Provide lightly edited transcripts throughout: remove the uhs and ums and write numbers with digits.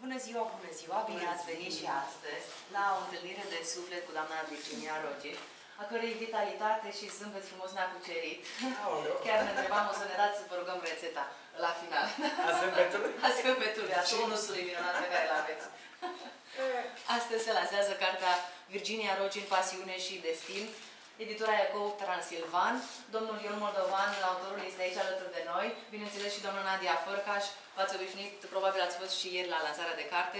Bună ziua! Bine ați venit și astăzi la o întâlnire de suflet cu doamna Virginia Rogin, a cărei vitalitate și zâmbet frumos ne-a cucerit. Chiar ne întrebam, o să ne dați să vă rugăm rețeta la final. A zâmbetului? A zâmbetului, a tonusului minunat pe care îl aveți. Astăzi se lansează cartea Virginia Rogin, Pasiune și Destin, editura Iacov Transilvan. Domnul Ion Moldovan, autorul, este aici alături de noi. Bineînțeles și domnul Nadia Fărcaș. V-ați obișnuit, probabil ați fost și ieri la lansarea de carte.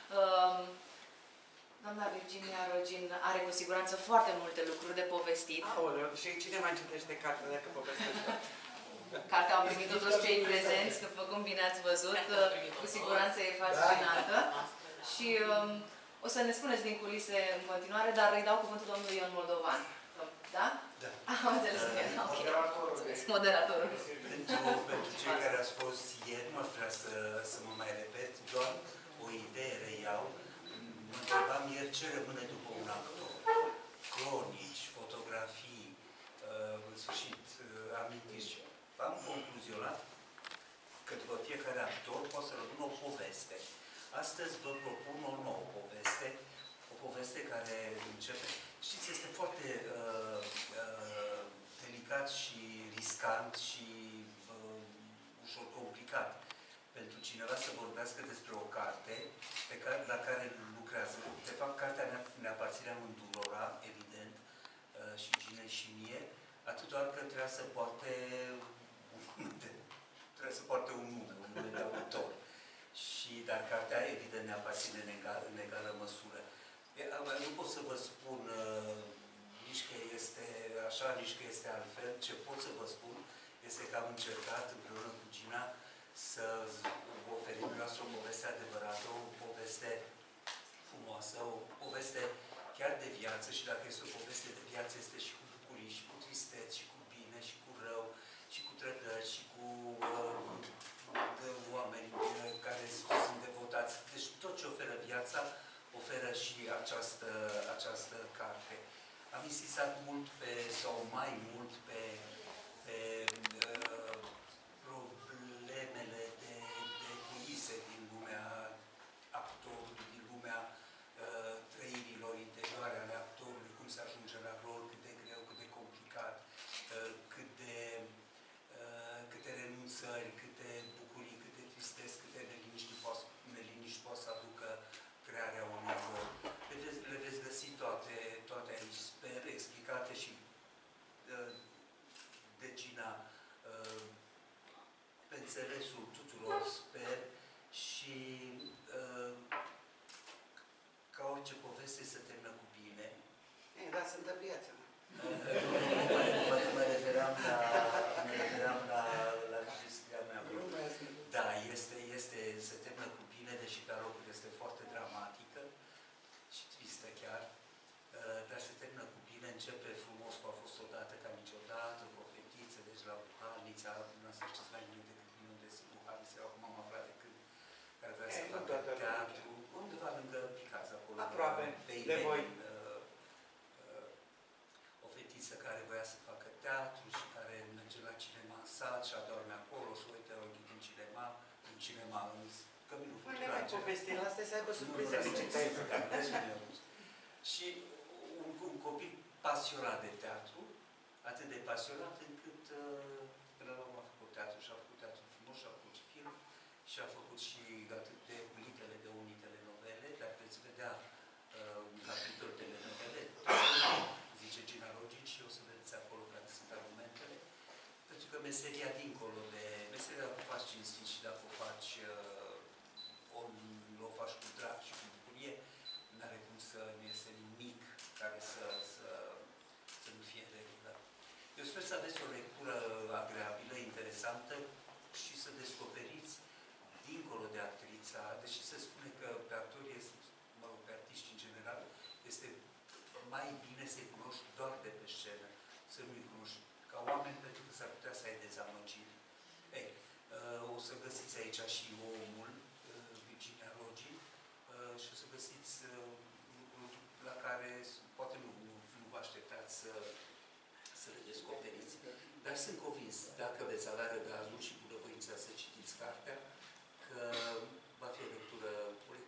Doamna Virginia Rogin are cu siguranță foarte multe lucruri de povestit. Aoleu, și cine mai citește cartea dacă povestește? Cartea au primit toți cei prezenți, după cum bine ați văzut, cu siguranță e fascinantă. Și o să ne spuneți din culise în continuare, dar îi dau cuvântul domnului Ion Moldovan. Da? Da. Am înțeles că era ok. Moderatorul. Pentru cei care ați fost ieri, nu aș vrea să mă mai repet, doar o idee reiau. Mă întrebam ieri ce rămâne după un actor. Cronici, fotografii, în sfârșit, amintiri. Am concluzionat că după fiecare actor poate să rămână o poveste. Astăzi vă propun o nouă poveste, o poveste care începe. Știți, este foarte delicat și riscant și ușor complicat pentru cineva să vorbească despre o carte la care lucrează. De fapt, cartea ne aparține amândurora, evident, și Ginei și mie, atât doar că trebuie să poarte un nume de autor. Dar cartea, evident, ne aparține în egală măsură. Nu pot să vă spun nici că este așa, nici că este altfel. Ce pot să vă spun este că am încercat împreună cu Gina să vă oferim o poveste adevărată, o poveste frumoasă, o poveste chiar de viață și dacă este o poveste de viață, este și cu bucurii, și cu tristeți, și cu bine, și cu rău, și cu trădări, și cu oameni care sunt devotați. Deci tot ce oferă viața, oferă și această carte. Am insistat mult sau mai mult pe problemele de culise din lumea actorului, din lumea trăirilor interioare ale actorului, cum se ajunge la rol, cât de greu, cât de complicat, câte renunțări, câte bucurii, câte tristezi, câte neliniști poate să aducă crearea unui rol. Le veți găsi toate aici, sper, explicate și de Gina pe înțelesul tuturor, sper, și ca orice poveste se termină cu bine. Dar sunt de viață. Mă refeream la registrarea mea. Da, se termină cu bine, deși pe locuri este foarte dramatică și tristă chiar, dar se termină cu bine, începe frumos, cu a fost odată ca niciodată, cu o fetiță, deci la Buhalnița, nu să știți mai bine decât mine unde sunt Buhalnița, acum am aflat de când, care vrea să facă teatru, undeva lângă Picaza, acolo, aproape, de voi. O fetiță care voia să facă teatru și care merge la cinema în sat și adorme acolo și uite ochii din cinema, în căminul cu trage. Mai povesti, la asta să aibă surprize și un copil pasionat de teatru, atât de pasionat încât până la urmă a făcut teatru și a făcut teatru frumos și a făcut film și a făcut și atât de unitele de unii telenovele, dar veți vedea un capitol telenovele, zice Gina Rogin, și o să vedeți acolo care sunt argumentele, pentru că meseria dincolo de meseria, dacă o faci cinstit și dacă o faci o faci cu drag și cu bucurie, n-are cum să nu este nimic care să nu fie în regulă. Eu sper să aveți o lectură agreabilă, interesantă și să descoperiți, dincolo de actrița, deși se spune că pe actori, pe artiști în general, este mai bine să-i cunoști doar de pe scenă, să nu-i cunoști ca oameni, pentru că s-ar putea să ai dezamăgiri. O să găsiți aici și omul, Virginia Rogin, și o să găsiți lucruri la care poate nu vă așteptați să le descoperiți. Dar sunt convins, dacă veți avea răgazul și bunăvoința să citiți cartea, că va fi o lectură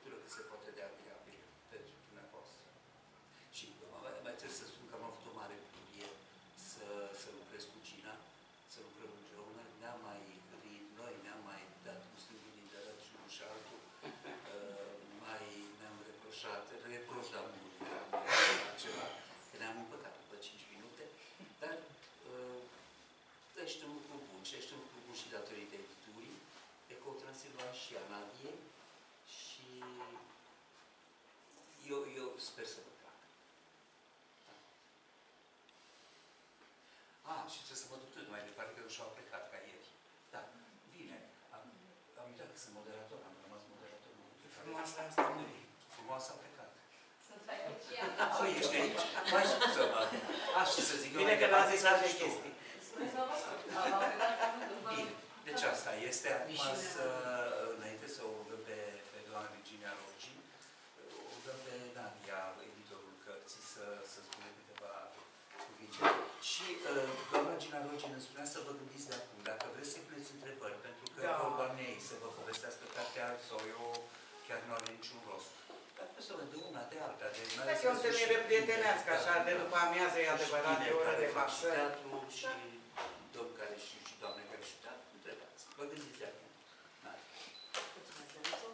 sper să vă placă. Și trebuie să mă duc tot mai departe, că și-au plecat ca ieri. Da, bine. Am uitat că sunt moderator, am rămas moderator. Frumoasa asta nu e. Frumoasa a plecat. Sunt aici. Ești aici. Mai scuză-mă. Și să zic Bine că n-a zis alte chestii. Spuneți, vă spun. Bine. Deci asta este. Acum înainte să o rugăm pe doamna Virginia Rogin, o rugăm pe Nadia, editorul cărții, să spune câteva cuvinte. Și doamna Gina Rogin îmi spunea să vă gândiți de acum, dacă vreți să-i puneți întrebări, pentru că vorba mea ei să vă povestească cartea sau eu chiar nu are niciun rost. Dar trebuie să vă dă una de alta. Dacă e o întâlnire prietenească, așa, de după amiază, e adevărat, de ore de masă. Teatru și domn care și doamne care și teatru, întrebați. Vă gândiți de acum. Mulțumesc, Dănuțu.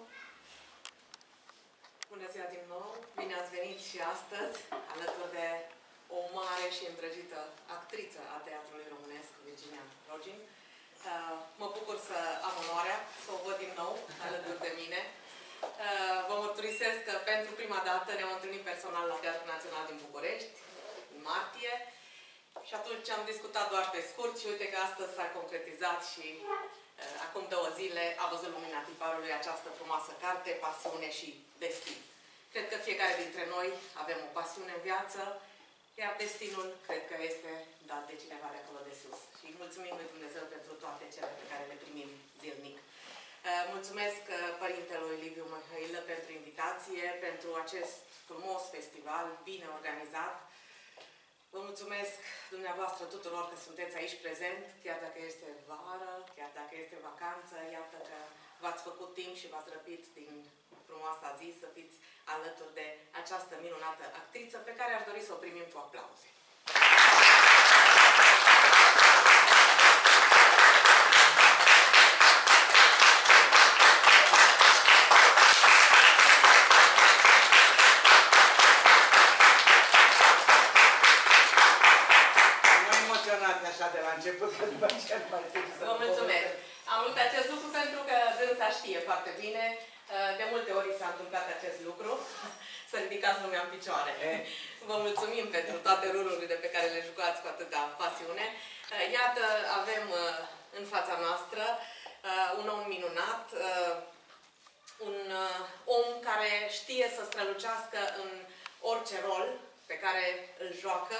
Bună ziua din nou! Bine ați venit și astăzi, alături de o mare și îndrăgită actriță a teatrului românesc, Virginia Rogin. Mă bucur să am onoarea să o văd din nou alături de mine. Vă mărturisesc că pentru prima dată ne-am întâlnit personal la Teatrul Național din București, în martie, și atunci am discutat doar pe scurt și uite că astăzi s-a concretizat și acum 2 zile a văzut lumina tiparului această frumoasă carte, Pasiune și Destin. Cred că fiecare dintre noi avem o pasiune în viață, iar destinul cred că este dat de cineva de acolo de sus. Și mulțumim lui Dumnezeu pentru toate cele pe care le primim zilnic. Mulțumesc Părintelui Liviu Mihăilă pentru invitație, pentru acest frumos festival, bine organizat. Vă mulțumesc dumneavoastră tuturor că sunteți aici prezent, chiar dacă este vară, chiar dacă este vacanță, iată că v-ați făcut timp și v-ați răpit din frumoasa zi să fiți alături de această minunată actriță pe care aș dori să o primim cu aplauze. Așa de la început, că după aceea nu mai trebuie să... Vă mulțumesc! Am vrut acest lucru pentru că dânsa știe foarte bine. De multe ori s-a întâmplat acest lucru. Să ridicați lumea în picioare. Vă mulțumim pentru toate rolurile pe care le jucați cu atâta pasiune. Iată, avem în fața noastră un om minunat, un om care știe să strălucească în orice rol pe care îl joacă.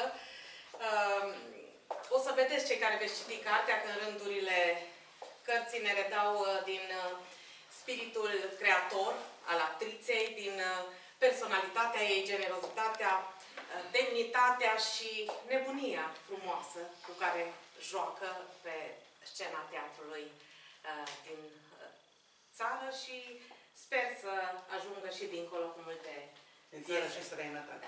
O să vedeți cei care veți citi cartea, că în rândurile cărții ne redau din spiritul creator al actriței, din personalitatea ei, generozitatea, demnitatea și nebunia frumoasă cu care joacă pe scena teatrului din țară și sper să ajungă și dincolo cu multe din țară și străinătate.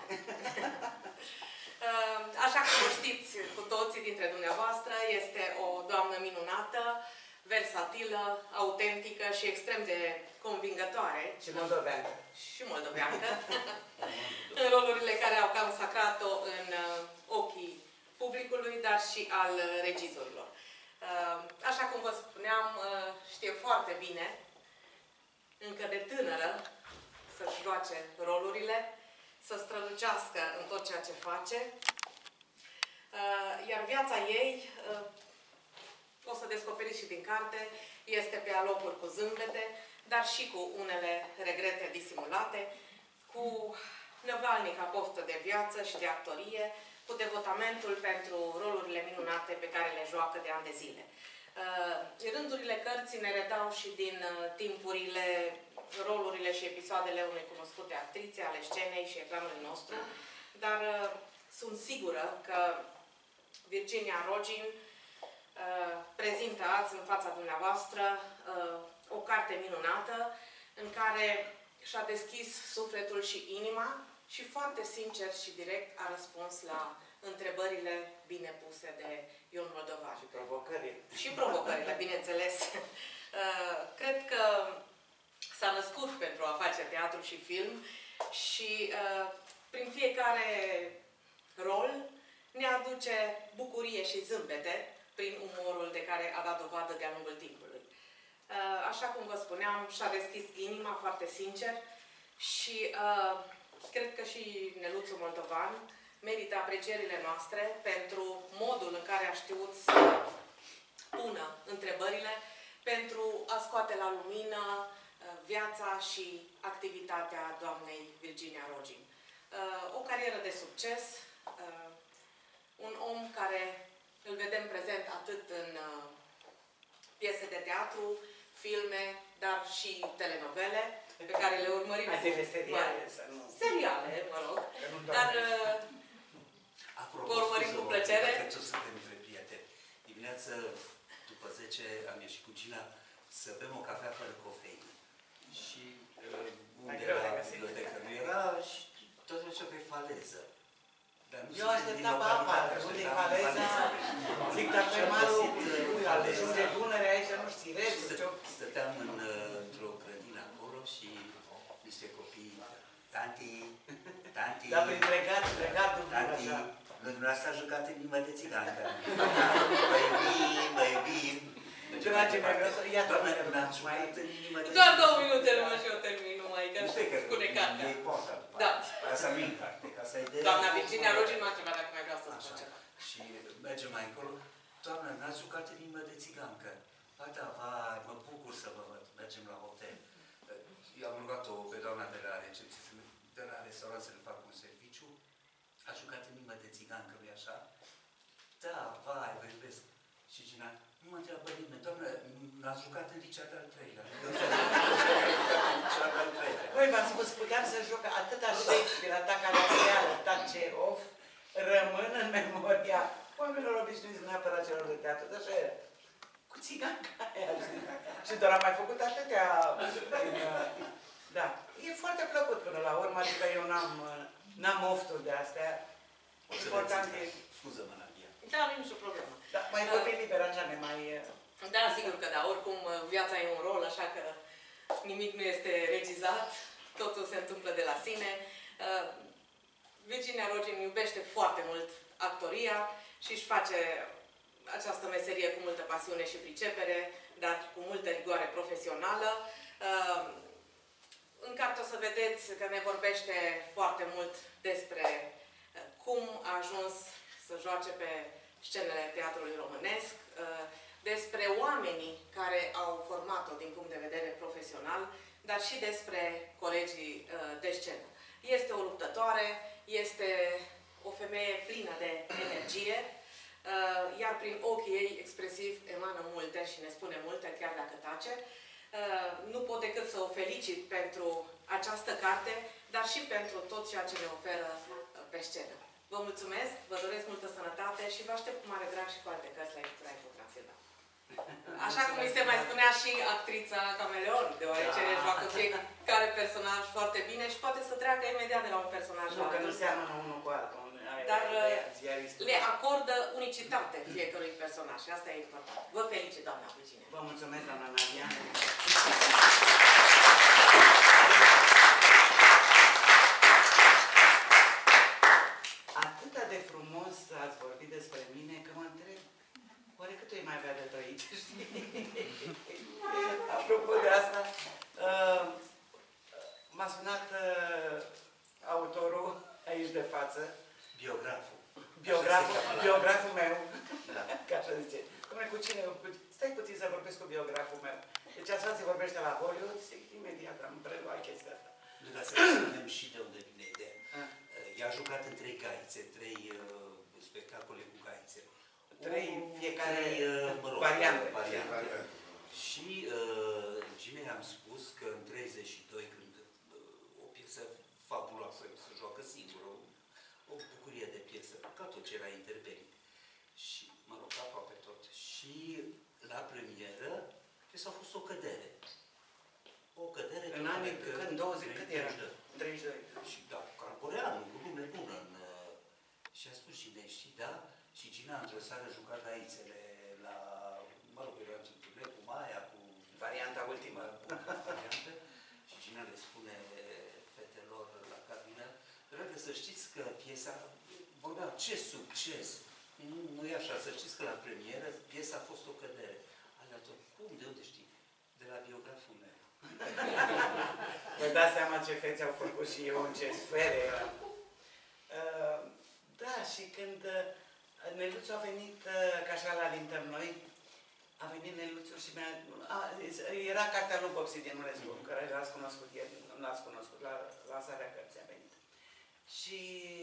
Așa cum o știți cu toții dintre dumneavoastră, este o doamnă minunată, versatilă, autentică și extrem de convingătoare. Și moldoveancă. Și moldoveancă. În rolurile care au consacrat-o în ochii publicului, dar și al regizorilor. Așa cum vă spuneam, știe foarte bine, încă de tânără, să-și joace rolurile, să strălucească în tot ceea ce face. Iar viața ei, o să descoperiți și din carte, este pe alocuri cu zâmbete, dar și cu unele regrete disimulate, cu năvalnica poftă de viață și de actorie, cu devotamentul pentru rolurile minunate pe care le joacă de ani de zile. Rândurile cărții ne redau și din timpurile, rolurile și episoadele unei cunoscute actrițe, ale scenei și ecranului nostru, dar sunt sigură că Virginia Rogin prezintă azi în fața dumneavoastră o carte minunată în care și-a deschis sufletul și inima și foarte sincer și direct a răspuns la întrebările bine puse de Ion Moldovan. Și provocările. Și provocările, bineînțeles. Cred că s-a născut pentru a face teatru și film și prin fiecare rol ne aduce bucurie și zâmbete prin umorul de care a dat dovadă de-a lungul timpului. Așa cum vă spuneam, și-a deschis inima foarte sincer și cred că și Neluțu Moldovan merită aprecierile noastre pentru modul în care a știut să pună întrebările, pentru a scoate la lumină viața și activitatea doamnei Virginia Rogin. O carieră de succes, un om care îl vedem prezent atât în piese de teatru, filme, dar și telenovele, pe care le urmărim. seriale, să nu... Seriale, mă rog. Dar Apropo, urmărim cu plăcere. Cred că o să suntem între prieteni. Dimineața, după 10, am ieșit cu Gina să bem o cafea fără cofeină. Și unde era biblioteca nu era și tot așa pe faleză. Eu așteptam pe apa, unde e faleza, zic, dar primarul de Dunăre aici, nu știi, regi, stăteam într-o grădină acolo și niște copii, tanti, dar prin regatul tanti, așa. dumneavoastră a jucat în limba de țigancă. Mă iubim. Dragii mei, vreau să... Iată, mi-ați jucat în limba de țigancă. Doar 2 minute rămân și eu termin numai, că spune cartea. E poarta. Da. Asta nu e carte, ca să ai de... Doamna Virginia Rogin m-a întrebat dacă mai vreau să spun ceva. Și mergem mai încolo. Doamna, n-ați jucat în limba de țigancă. Ba da, mă bucur să vă văd. Mergem la hotel. Eu am rugat-o pe doamna de la recepție, de la restaurant să le fac un serviciu. A jucat în limba de țigancă, nu-i așa? Da, vai, vă iubesc. Și Gina, nu mă întreabă nimeni, doamnă, n-ați jucat în licea de-al treilea. Băi, v-am spus, puteam să joc atâta Shakespeare, atâta Caragiale, atâta Cerov, rămân în memoria oamenilor obișnuiți, neapărat celor de teatru, dar așa era. Cu țiganca aia. Și doar am mai făcut atâtea... Da. E foarte plăcut până la urmă, adică eu n-am ofturi de astea. Important e... Scuză-mă, Nadia. Da, nu e nicio problemă. Da, mai vorbim liber, așa ne mai... Da, sigur că da. Oricum, viața e un rol, așa că nimic nu este regizat, totul se întâmplă de la sine. Virginia Rogin iubește foarte mult actoria și își face această meserie cu multă pasiune și pricepere, dar cu multă rigoare profesională. În carte o să vedeți că ne vorbește foarte mult despre cum a ajuns să joace pe scenele teatrului românesc, despre oamenii care au format-o din punct de vedere profesional, dar și despre colegii de scenă. Este o luptătoare, este o femeie plină de energie, iar prin ochii ei expresiv emană multe și ne spune multe, chiar dacă tace. Nu pot decât să o felicit pentru această carte, dar și pentru tot ceea ce ne oferă pe scenă. Vă mulțumesc, vă doresc multă sănătate și vă aștept cu mare drag și cu alte cărți la editura Eco Transilvan. Așa cum îi se mai spunea și actrița Cameleon, deoarece joacă fiecare personaj foarte bine și poate să treacă imediat de la un personaj la altul. Nu, că nu seamănă unul cu altul. Dar le acordă unicitate fiecărui personaj și asta e important. Vă felicit, doamna Virginia. Vă mulțumesc, doamna Nadia. Atâta de frumos ați vorbit despre mine că mă întreb, oare cât îi mai avea de trăit, știi? Apropo de asta, m-a sunat autorul aici de față. Biograful meu. Da. Ca așa zice. Dom'le, cu cine? Stai puțin să vorbesc cu biograful meu. Deci așa se vorbește la Hollywood, zic, imediat am preluat chestia asta. Nu, dar să spunem și de unde vine ideea. Ea a jucat în 3 gaițe, 3 spectacole cu gaițe. 3 fiecare variante. Și Ginei am spus că în 32, când o piesă fabuloasă, se joacă singură, o bucurie de piesă, ca tot ce era intervenit. Și, mă rog, aproape tot. Și la premieră, piesa a fost o cădere. O cădere... În anii, când 20, cât era? 32. Și da, Carporeanu, cu lume bună. Și a spus Ginei, știi, da? Și Gina, într-o seară, juca gaițele la, mă rog, era întâlnire cu Maia, cu varianta ultimă. Variantă. Și Gina le spune fetelor la cabină, dragă, să știți că piesa, vorbea, ce succes! Nu e așa, să știți că la premieră piesa a fost o cădere. Alea tot, cum, de unde știi? De la biograful meu. Vă dați seama ce fețe au făcut și eu, în ce sfere eram. Da, și când Neluțu a venit, ca așa la Lintăm noi, a venit Neluțu și era cartea lui Bob Sidienurescu, care l-ați cunoscut ieri, nu l-ați cunoscut, la lansarea cărții a venit. Și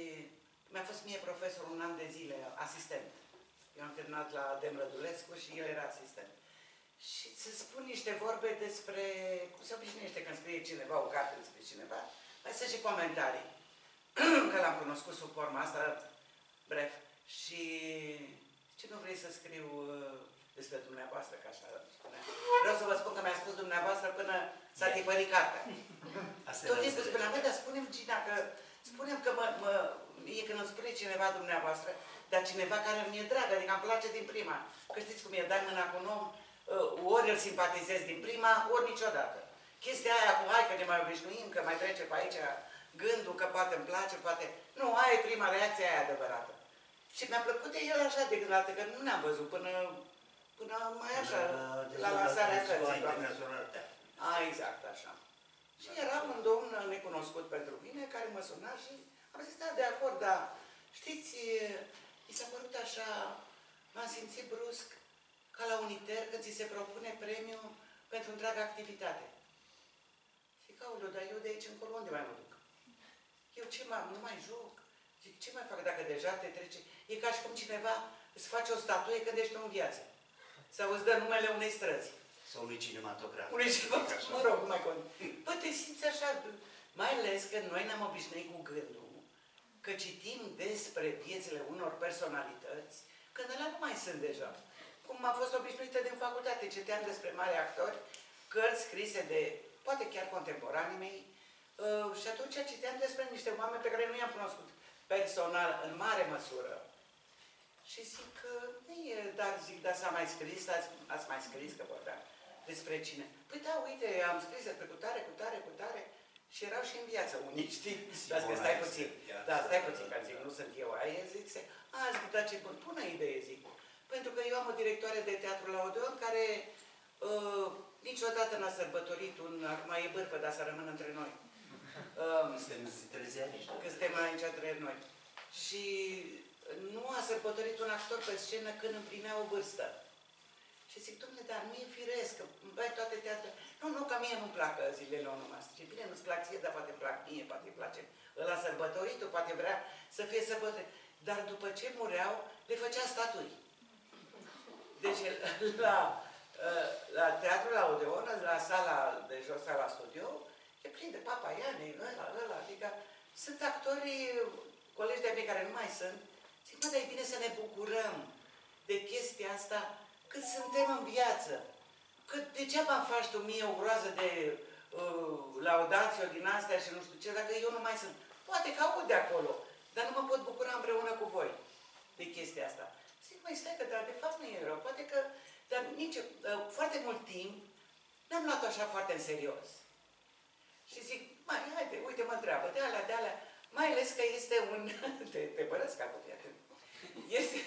mi-a fost mie profesor un an de zile, asistent. Eu am terminat la Dem Rădulescu și el era asistent. Și să spun niște vorbe despre cum se obișnuiește când scrie cineva o carte despre cineva, mai sunt și comentarii. Că l-am cunoscut sub forma asta, bref. Și ce nu vrei să scriu despre dumneavoastră, că așa spunea. Vreau să vă spun că mi-a spus dumneavoastră până s-a tipărit cartea. Tot timpul spuneam, băi, dar spune-mi, Gina, că spunem că e când îmi spune cineva dumneavoastră, dar cineva care mi-e dragă, adică îmi place din prima. Că știți cum e, dai mâna cu un om, ori îl simpatizez din prima, ori niciodată. Chestia aia cu hai că ne mai obișnuim, că mai trece pe aici gândul, că poate îmi place, poate... Nu, aia e prima reacție, aia adevărată. Și mi-a plăcut de el așa de gândată, că nu ne-am văzut până mai așa, la lansarea cărții. Exact, așa. Și era un domn necunoscut pentru mine, care mă suna și am zis, da, de acord, dar știți, mi s-a părut așa, m-am simțit brusc, ca la Uniter, când ți se propune premiu pentru întreaga activitate. Zic, aoleu, dar eu de aici încolo unde mai mă duc? Eu ce nu mai joc? Zic, ce mai fac dacă deja te trece? E ca și cum cineva îți face o statuie când ești în viață. Sau îți dă numele unei străzi. Sau unui cinematograf. Unui cinematograf, mă rog, mai cont. Bă, te simți așa, mai ales că noi ne-am obișnuit cu gândul că citim despre viețile unor personalități, când alea nu mai sunt deja. Cum am fost obișnuită din facultate, citeam despre mari actori, cărți scrise de, poate chiar contemporanii mei, și atunci citeam despre niște oameni pe care nu i-am cunoscut personal, în mare măsură. Și zic că nu e, dar zic, dar s-a mai scris, ați mai scris, că vorbeam, despre cine? Păi da, uite, am scris despre cu tare, și erau și în viață unii, știi? Dar că stai puțin, da, stai puțin, că zic, nu sunt eu aia, zic, zic, dar ce bună idee, zic. Pentru că eu am o directoare de teatru la Odeon care niciodată n-a sărbătorit acum e bârfă, dar să rămână între noi. Că suntem aici între noi. Și nu a sărbătorit un actor pe scenă când împlinea o vârstă. Și zic, dom'le, dar nu e firesc, că bai toate teatrele. Nu, ca mie nu-mi placă zilele onomastic. Bine, nu-ți plac ție, dar poate plac mie, poate îi place. Ăla sărbătoritul, poate vrea să fie sărbătorit. Dar după ce mureau, le făcea statui. Deci, la teatru, la Odeon, la sala de jos, sala studio, e plin de Papaiani, ăla, adică sunt actorii, colegi de-ai mei care nu mai sunt, zic, mă, dar e bine să ne bucurăm de chestia asta cât suntem în viață. Că degeaba îmi faci tu mie o groază de laudație din astea și nu știu ce, dacă eu nu mai sunt. Poate că aud de acolo, dar nu mă pot bucura împreună cu voi de chestia asta. Zic, măi, stai că, dar de fapt nu e rău. Poate că, dar foarte mult timp n-am luat-o așa foarte în serios. Și zic, mai, haide, uite, mă întreabă, de alea, mai ales că este un, te părăsc capul, fii atent. Este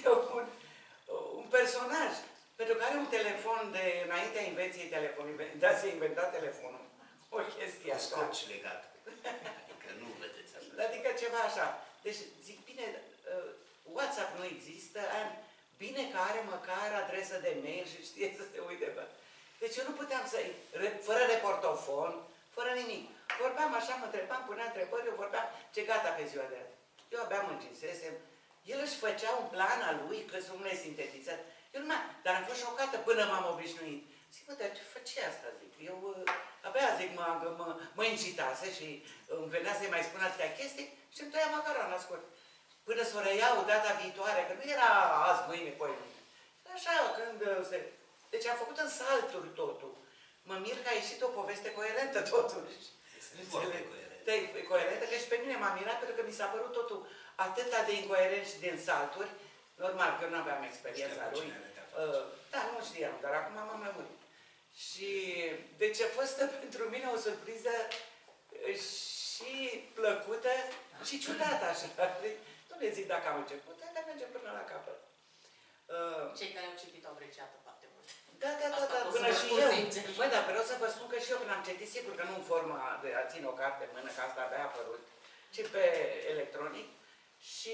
un personaj, pentru că are un telefon de înaintea invenției telefonului, dar s-a inventat telefonul. O chestie așa. Scoci legat. Adică nu vedeți așa. Adică ceva așa. Deci, zic, bine, WhatsApp nu există, bine că are măcar adresă de mail și știe să se uite pe. Deci eu nu puteam să-i, fără reportofon, fără nimic. Vorbeam așa, mă întrebam, punea întrebări, eu vorbeam, ce gata pe ziua de azi. Eu abia mă încisesem. El își făcea un plan al lui, că sunt nesintetizat. Eu nu mai, dar am fost șocată până m-am obișnuit. Zic, mă, dar ce face asta, zic? Eu abia, zic, mă incitase și îmi venea să-i mai spun atâtea chestii și îmi tăia macarona scurt. Până să o reiau data viitoare, că nu era azi, mâine, poi mâine. Așa, când se... Deci am făcut în salturi totul. Mă mir că a ieșit o poveste coerentă, totuși. Este coerentă, că și pe mine m-a mirat, pentru că mi s-a părut totul atâta de incoerent și din salturi. Normal, că eu nu aveam experiența lui. Da, nu știam, dar acum m-am lămurit. Și deci a fost pentru mine o surpriză și plăcută și ciudată, așa. Nu le zic dacă am început, dar mergem până la capăt. Cei care au citit au apreciat foarte mult. Da, o să până vă și spun eu. sincer. Băi, dar vreau să vă spun că și eu când am citit, sigur că nu în forma de a ține o carte în mână, că asta abia a apărut, ci pe electronic și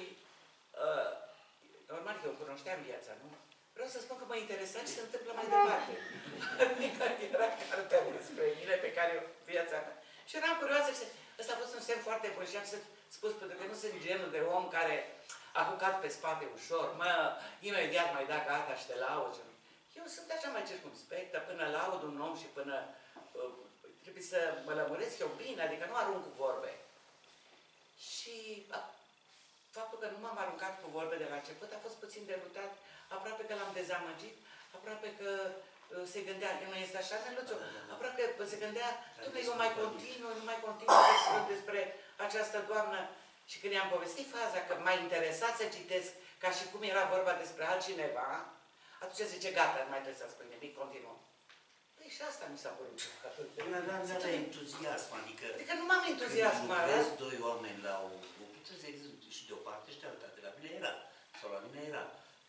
normal că eu cunoșteam viața, nu? Vreau să spun că mă interesa ce se întâmplă mai departe. Adică era cartea despre mine pe care viața mea. Și eram curioasă și ăsta a fost un semn foarte bun și am spus, pentru că nu sunt genul de om care a cucat pe spate ușor, imediat mai da gata și te laud. Eu sunt așa mai circumspectă, până laud un om și până trebuie să mă lămuresc eu bine, adică nu arunc cu vorbe. Și faptul că nu m-am aruncat cu vorbe de la început a fost puțin derutat, aproape că l-am dezamăgit, aproape că se gândea, nu este așa, Neluțu? Aproape că se gândea, eu nu mai continui despre această doamnă. Și când i-am povestit faza că m-a interesat să citesc ca și cum era vorba despre altcineva, atunci zice, gata, nu mai trebuie să spui nimic, continuăm. Păi și asta mi s-a părut. Nu avea entuziasm, adică nu m-am entuziasmat. Când lucrezi doi oameni la o grupă, trebuie să existe și de o parte și de alta. De la mine era. Sau la mine era.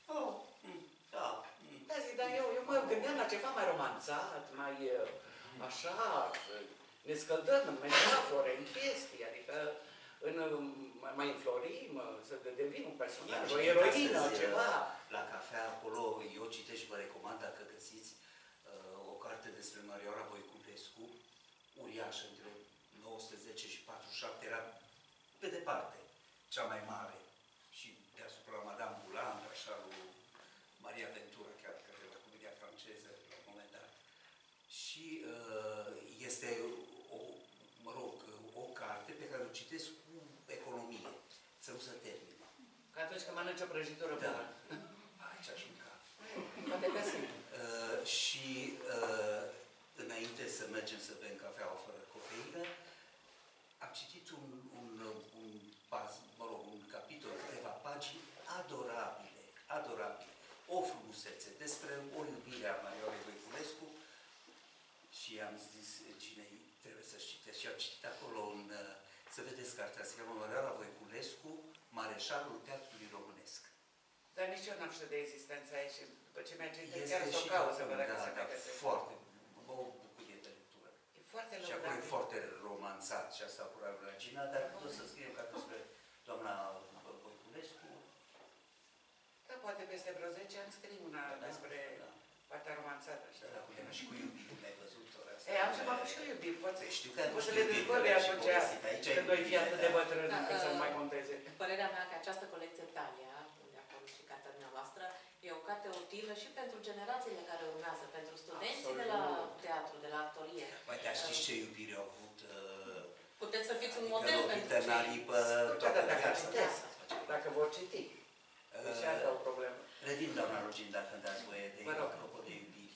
Da, zic, dar eu mă gândeam la ceva mai romanțat, mai așa, ne scăldăm în metafore, în chestii, adică mai înflorim, să devin un personaj, o eroină, ceva. La cafea acolo, eu citesc și vă recomand dacă găsiți o carte despre Marioara Voiculescu, uriașă, între 1910 și 47, era pe departe cea mai mare. Și deasupra Madame Bouland, așa, lui Maria Ventura, chiar că de la comedia franceză, la un moment dat. Și este o carte pe care o citesc cu economie, să nu se termină. Ca atunci când mănânci o prăjitură bună. Aici aș mânca. Poate că sunt. Și înainte să mergem să bem cafeaua fără cofeină, am citit un capitol, câteva pagini adorabile. O frumusețe despre o iubire a Marioarei Voiculescu și am zis cinei trebuie să citesc și am citit acolo să vedeți cartea, se cheamă Marioara Voiculescu, Mareșalul Teatrului Românesc. Dar nici eu n-am știut de existența ei și după ce mi-a citit chiar să o caut să văd dacă se mai găsește. Foarte, o bucurie de lectură. E foarte Și acolo lăudabil. e foarte romanțat și asta cu Regina, dar o să scriem ca despre doamna Voiculescu. Da, poate peste vreo 10 ani scrie una despre partea romanțată. Da, și cu iubiri, ai văzut ora asta. Am să mă fac și eu iubiri, Știu că poți să le dezvălui atunci când voi fi atât de bătrân încât să nu mai conteze. Părerea mea că această colecție Talia, unde a fost și cartea dumneavoastră, e o carte utilă și pentru generațiile care urmează, pentru studenții de la teatru, de la actorie. Mai dar știți ce iubire au avut? Puteți să fiți un model pentru cei. Dacă vor citi. Deci asta e o problemă. Revin, doamna Rogin, dacă îmi dați voie de apropo de iubiri.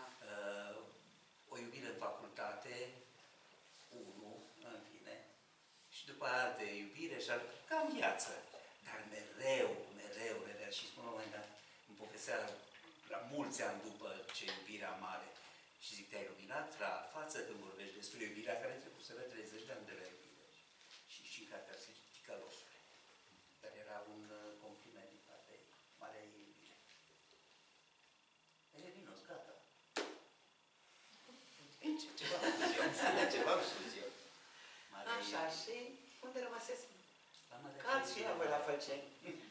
O iubire în facultate, în fine, și după aia alte iubire și ca în viață. Dar mereu, și spun la un moment dat, îmi povestea la mulți ani după ce iubirea mare. Și zic, te-ai luminat la față când vorbești despre iubirea care trecuseră 30 de ani de la iubire. Și în cartea se ticălosule. Dar era un compliment din partea ei, marea ei iubire. Vinoți, gata. Ceva am spus eu. Așa, și unde rămăsesc? Cați și la voi la Fălceni.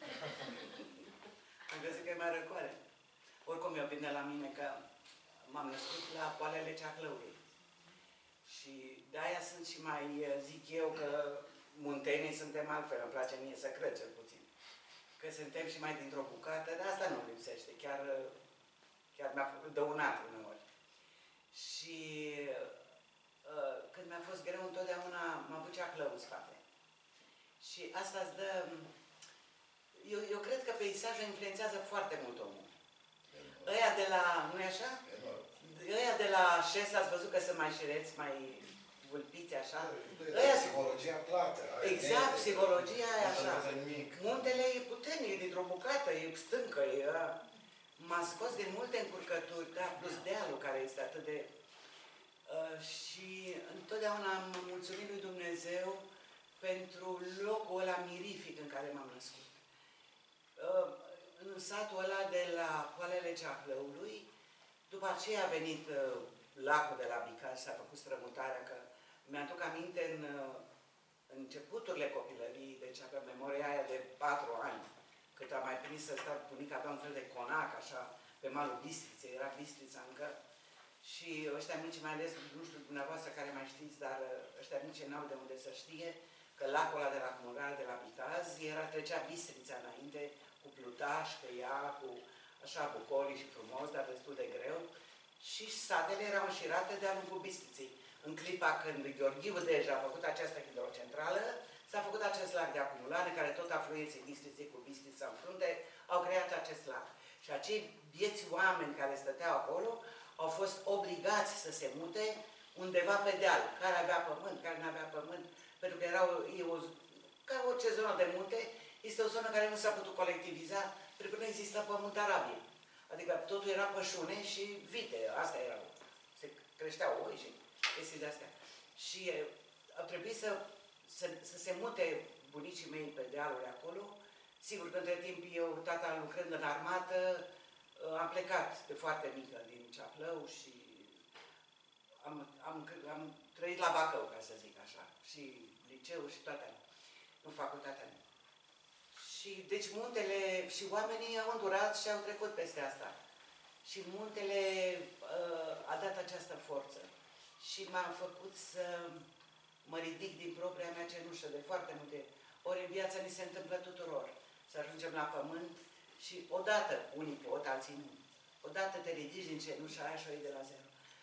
Am crezut că e mai răcoare. Oricum, eu vine la mine că m-am născut la poalele Ceahlăului. Și de-aia sunt și mai, zic eu, că muntenii suntem altfel. Îmi place mie să cred cel puțin. Că suntem și mai dintr-o bucată, dar asta nu lipsește. Chiar mi-a dăunat uneori. Și când mi-a fost greu, întotdeauna m-a avut Ceahlău în spate. Și asta îți dă... Eu cred că peisajul influențează foarte mult omul. Ăia de la... nu-i așa? Ăia de la șes, ați văzut că sunt mai șireți, mai vulpiți, așa? Psihologia plată. Exact, psihologia aia așa. Muntele e puternic, e dintr-o bucată, e stâncă, m-a scos din multe încurcături, da, plus dealul care este atât de... și întotdeauna am mulțumit lui Dumnezeu pentru locul ăla mirific în care m-am născut. În satul ăla de la Poalele Ceahlăului, După aceea a venit lacul de la Bicaz, s-a făcut strămutarea, că mi-aduc aminte în începuturile copilăriei, deci aveam memoria aia de 4 ani, cât am mai primit să stau, bunica avea un fel de conac, așa, pe malul Bistriței, era Bistrița încă, și ăștia mici, mai ales, nu știu dumneavoastră care mai știți, dar ăștia mici n-au de unde să știe, că lacul ăla de la Cumulare, de la Bicaz, trecea Bistrița înainte, cu plutaș, pe ea, cu așa bucolic și frumos, dar destul de greu, și satele erau înșirate de-a lungul Bistriței. În clipa când Gheorghiu deja a făcut această hidrocentrală, s-a făcut acest lac de acumulare, care tot afluenții Bistriței cu Bistrița în frunte, au creat acest lac. Și acei vieți oameni care stăteau acolo au fost obligați să se mute undeva pe deal, care avea pământ, care nu avea pământ, pentru că ca orice zonă de munte, este o zonă care nu s-a putut colectiviza, pentru că nu există pământ arabil. Adică totul era pășune și vite, astea erau. Se creșteau oi și chestii de-astea. Și a trebuit să se mute bunicii mei pe dealuri acolo. Sigur că între timp eu, tata lucrând în armată, am plecat de foarte mică din Ceaplău și am trăit la Bacău, ca să zic așa. Și liceu și toate alea. În facultatea mea. Și deci muntele și oamenii au îndurat și au trecut peste asta. Și muntele a dat această forță. Și m-a făcut să mă ridic din propria mea cenușă de foarte multe ori în viață. Ni se întâmplă tuturor să ajungem la pământ și odată unii pot, alții nu. Odată te ridici din cenușa aia și o iei de la zero.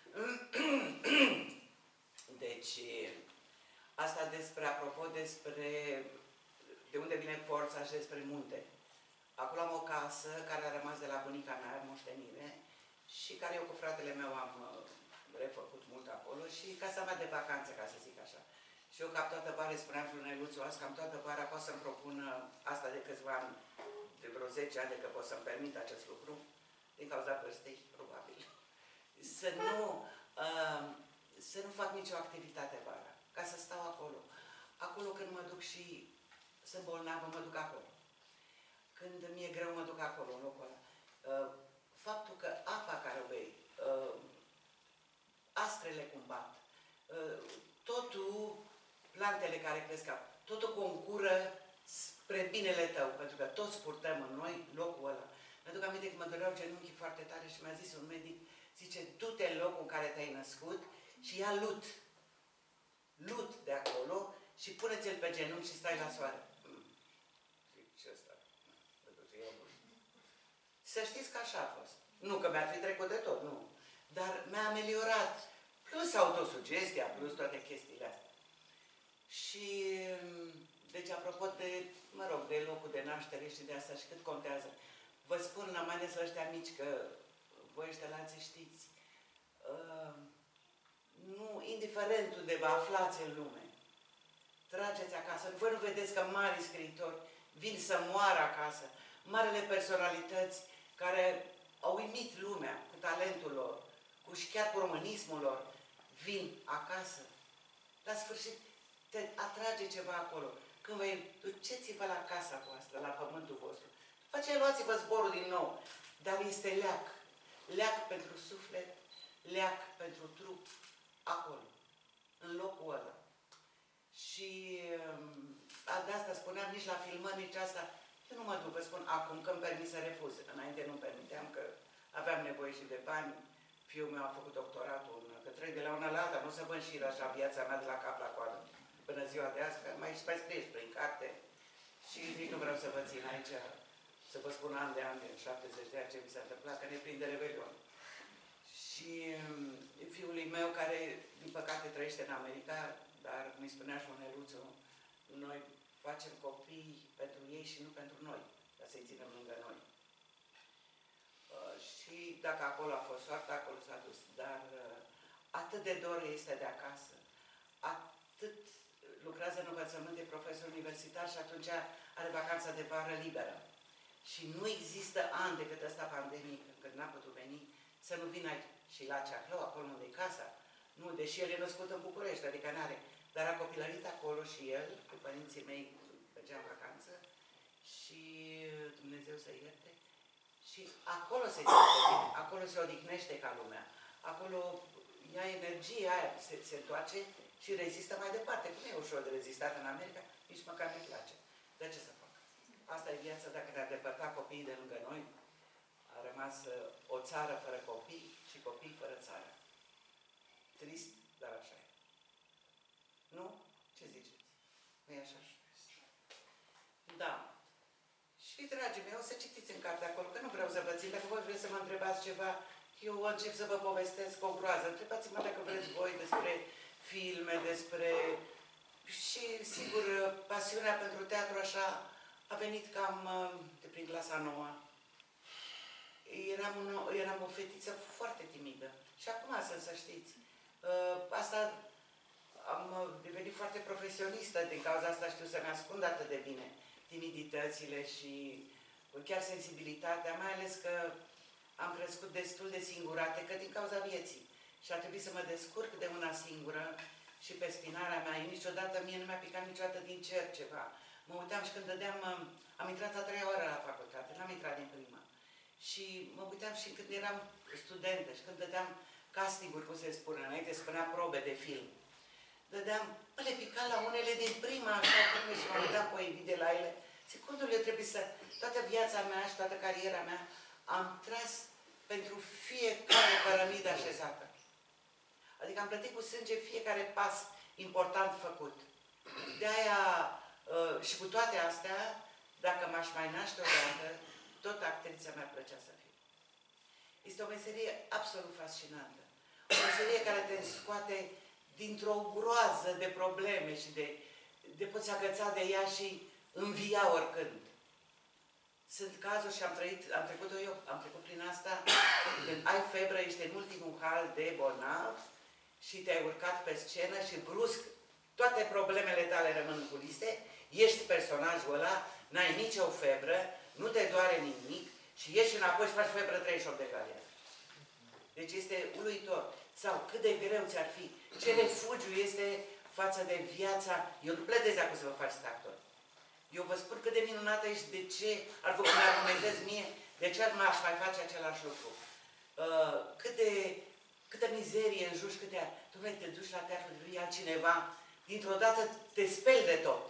Deci, asta apropo despre de unde vine forța și despre munte. Acolo am o casă care a rămas de la bunica mea, moștenire, și care eu cu fratele meu am refăcut mult acolo și casa mea de vacanță, ca să zic așa. Și eu, cap toată vara, spuneam lui Neluțu, azi, cam toată vara pot să-mi propun asta de câțiva ani, de vreo 10 ani, de că pot să-mi permit acest lucru, din cauza vârstei, probabil. Să nu fac nicio activitate vara, ca să stau acolo. Acolo când mă duc și sunt bolnavă, mă duc acolo. Când mi-e greu, mă duc acolo, în locul ăla. Faptul că apa care o bei, astrele cum bat, totul, plantele care cresc, totul concură spre binele tău, pentru că toți purtăm în noi locul ăla. Mi-aduc aminte că mă doreau genunchii foarte tare și mi-a zis un medic, zice, du-te în locul în care te-ai născut și ia lut. Lut de acolo și pune-ți-l pe genunchi și stai la soare. Ce ăsta? Să știți că așa a fost. Nu că mi-ar fi trecut de tot, nu. Dar mi-a ameliorat. Plus autosugestia, plus toate chestiile astea. Și, deci, apropo de, mă rog, de locul de naștere și de asta și cât contează. Vă spun, mai ales la ăștia mici, că voi ăștia la alții știți, nu, indiferent unde vă aflați în lume, trageți acasă. Voi nu vedeți că mari scriitori vin să moară acasă, marele personalități care au uimit lumea cu talentul lor, și chiar cu românismul lor, vin acasă. La sfârșit, te atrage ceva acolo. Când vă duceți-vă la casa voastră, la pământul vostru. După aceea luați-vă zborul din nou. Dar este leac. Leac pentru suflet, leac pentru trup, acolo, în locul ăla. Și de asta spuneam, nici la filmări, nici asta, eu nu mă duc, vă spun acum că îmi permis să refuz. Înainte nu permiteam, că aveam nevoie și de bani. Fiul meu a făcut doctoratul, că trec de la una la alta, nu o să vă înșir așa viața mea de la cap la coadă. Până ziua de azi, că mai scrieți prin carte și nici nu vreau să vă țin aici, să vă spun an de an, de 70 de ani ce mi s-a întâmplat, că ne prinde rebelion. Și fiului meu, care din păcate trăiește în America, dar mi spunea și Neluțu, noi facem copii pentru ei și nu pentru noi, ca să-i ținem lângă noi. Și dacă acolo a fost soarta, acolo s-a dus. Dar atât de dor este de acasă, atât lucrează în învățământ de profesor universitar și atunci are vacanța de vară liberă. Și nu există an decât ăsta pandemic, când n-a putut veni, să nu vină aici. Și la Ceahlău, acolo unde e casa, nu, deși el e născut în București, adică n-are, dar a copilărit acolo și el, cu părinții mei, mergea în vacanță și Dumnezeu să ierte. Și acolo se simte bine, acolo se odihnește ca lumea, acolo ia energia aia, se întoarce și rezistă mai departe. Nu e ușor de rezistat în America, nici măcar nu-i place. De ce să fac? Asta e viața, dacă ne-ar depărta copiii de lângă noi, a rămas o țară fără copii și copii fără țară. Trist, dar așa e. Nu? Ce ziceți? Nu-i așa? Da. Și, dragii mei, o să citiți în carte acolo, că nu vreau să vă țin. Dacă voi vreți să mă întrebați ceva, eu încep să vă povestesc o groază. Întrebați-mă dacă vreți voi despre filme, despre... Și, sigur, pasiunea pentru teatru așa a venit cam de prin clasa 9. Eram o fetiță foarte timidă. Și acum sunt, să știți. Asta am devenit foarte profesionistă, din cauza asta știu să-mi ascund atât de bine timiditățile și chiar sensibilitatea, mai ales că am crescut destul de singurate, că din cauza vieții. Și a trebuit să mă descurc de una singură și pe spinarea mea. Niciodată, mie nu mi-a picat niciodată din cer ceva. Mă uitam și când dădeam, am intrat a 3-a oară la facultate, n-am intrat din prima. Și mă uitam și când eram studentă și când dădeam castinguri, cum se spune, înainte spunea probe de film. Dădeam, le pica la unele din prima, așa, și mă uitam cu o invidie la ele. Secundul, eu trebuie să, toată viața mea și toată cariera mea, am tras pentru fiecare cărămidă așezată. Adică am plătit cu sânge fiecare pas important făcut. De-aia, și cu toate astea, dacă m-aș mai naște odată, tot actrița mea plăcea să fiu. Este o meserie absolut fascinantă. O meserie care te scoate dintr-o groază de probleme și de poți agăța de ea și învia oricând. Sunt cazuri și am trecut-o eu, am trecut prin asta, când ai febră, ești în ultimul hal de bolnav și te-ai urcat pe scenă și brusc toate problemele tale rămân în culise, ești personajul ăla, n-ai nicio febră, nu te doare nimic și ieși înapoi și faci febră 38 de grade. Deci este uluitor. Sau cât de greu ți-ar fi, ce refugiu este față de viața. Eu nu pledez acum să vă faceți actor. Eu vă spun cât de minunată ești, de ce ar vă argumentez mie, de ce m-aș mai face același lucru. Câtă mizerie în juși, tu te duci la teatru, devii altcineva, dintr-o dată te speli de tot.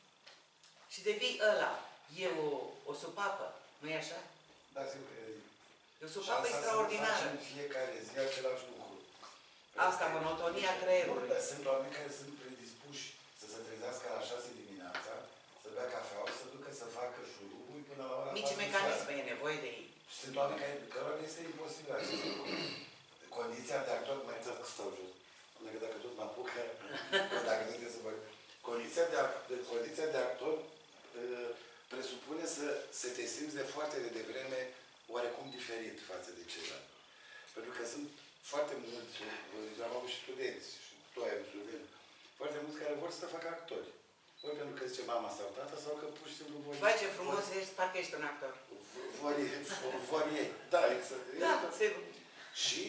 Și devii ăla. E o supapă, nu-i așa? Da, sigur. E o supapă extraordinară. Să facem fiecare zi același lucru. Asta, monotonia creierului. Sunt oameni care sunt predispuși să se trezească la 6 dimineața, să bea cafeaua, să ducă să facă șurubul până la ora 4. Mici mecanisme, e nevoie de ei. Și sunt oameni cărora este imposibil acest lucru. Condiția de actor, mai exact că stau jos. Că dacă tot mă apuc, dacă nu trebuie să fac. Condiția de actor presupune să te simți de foarte de devreme oarecum diferit față de ceilalți. Pentru că sunt foarte mulți, am avut și studenți, și tu ai avut studenți, foarte mulți care vor să facă actori. Ori pentru că zice mama sau tata, sau că pur și simplu vor... Vai, ce frumos ești, parcă ești un actor. Vor ei. Da, exact. Da, sigur. Și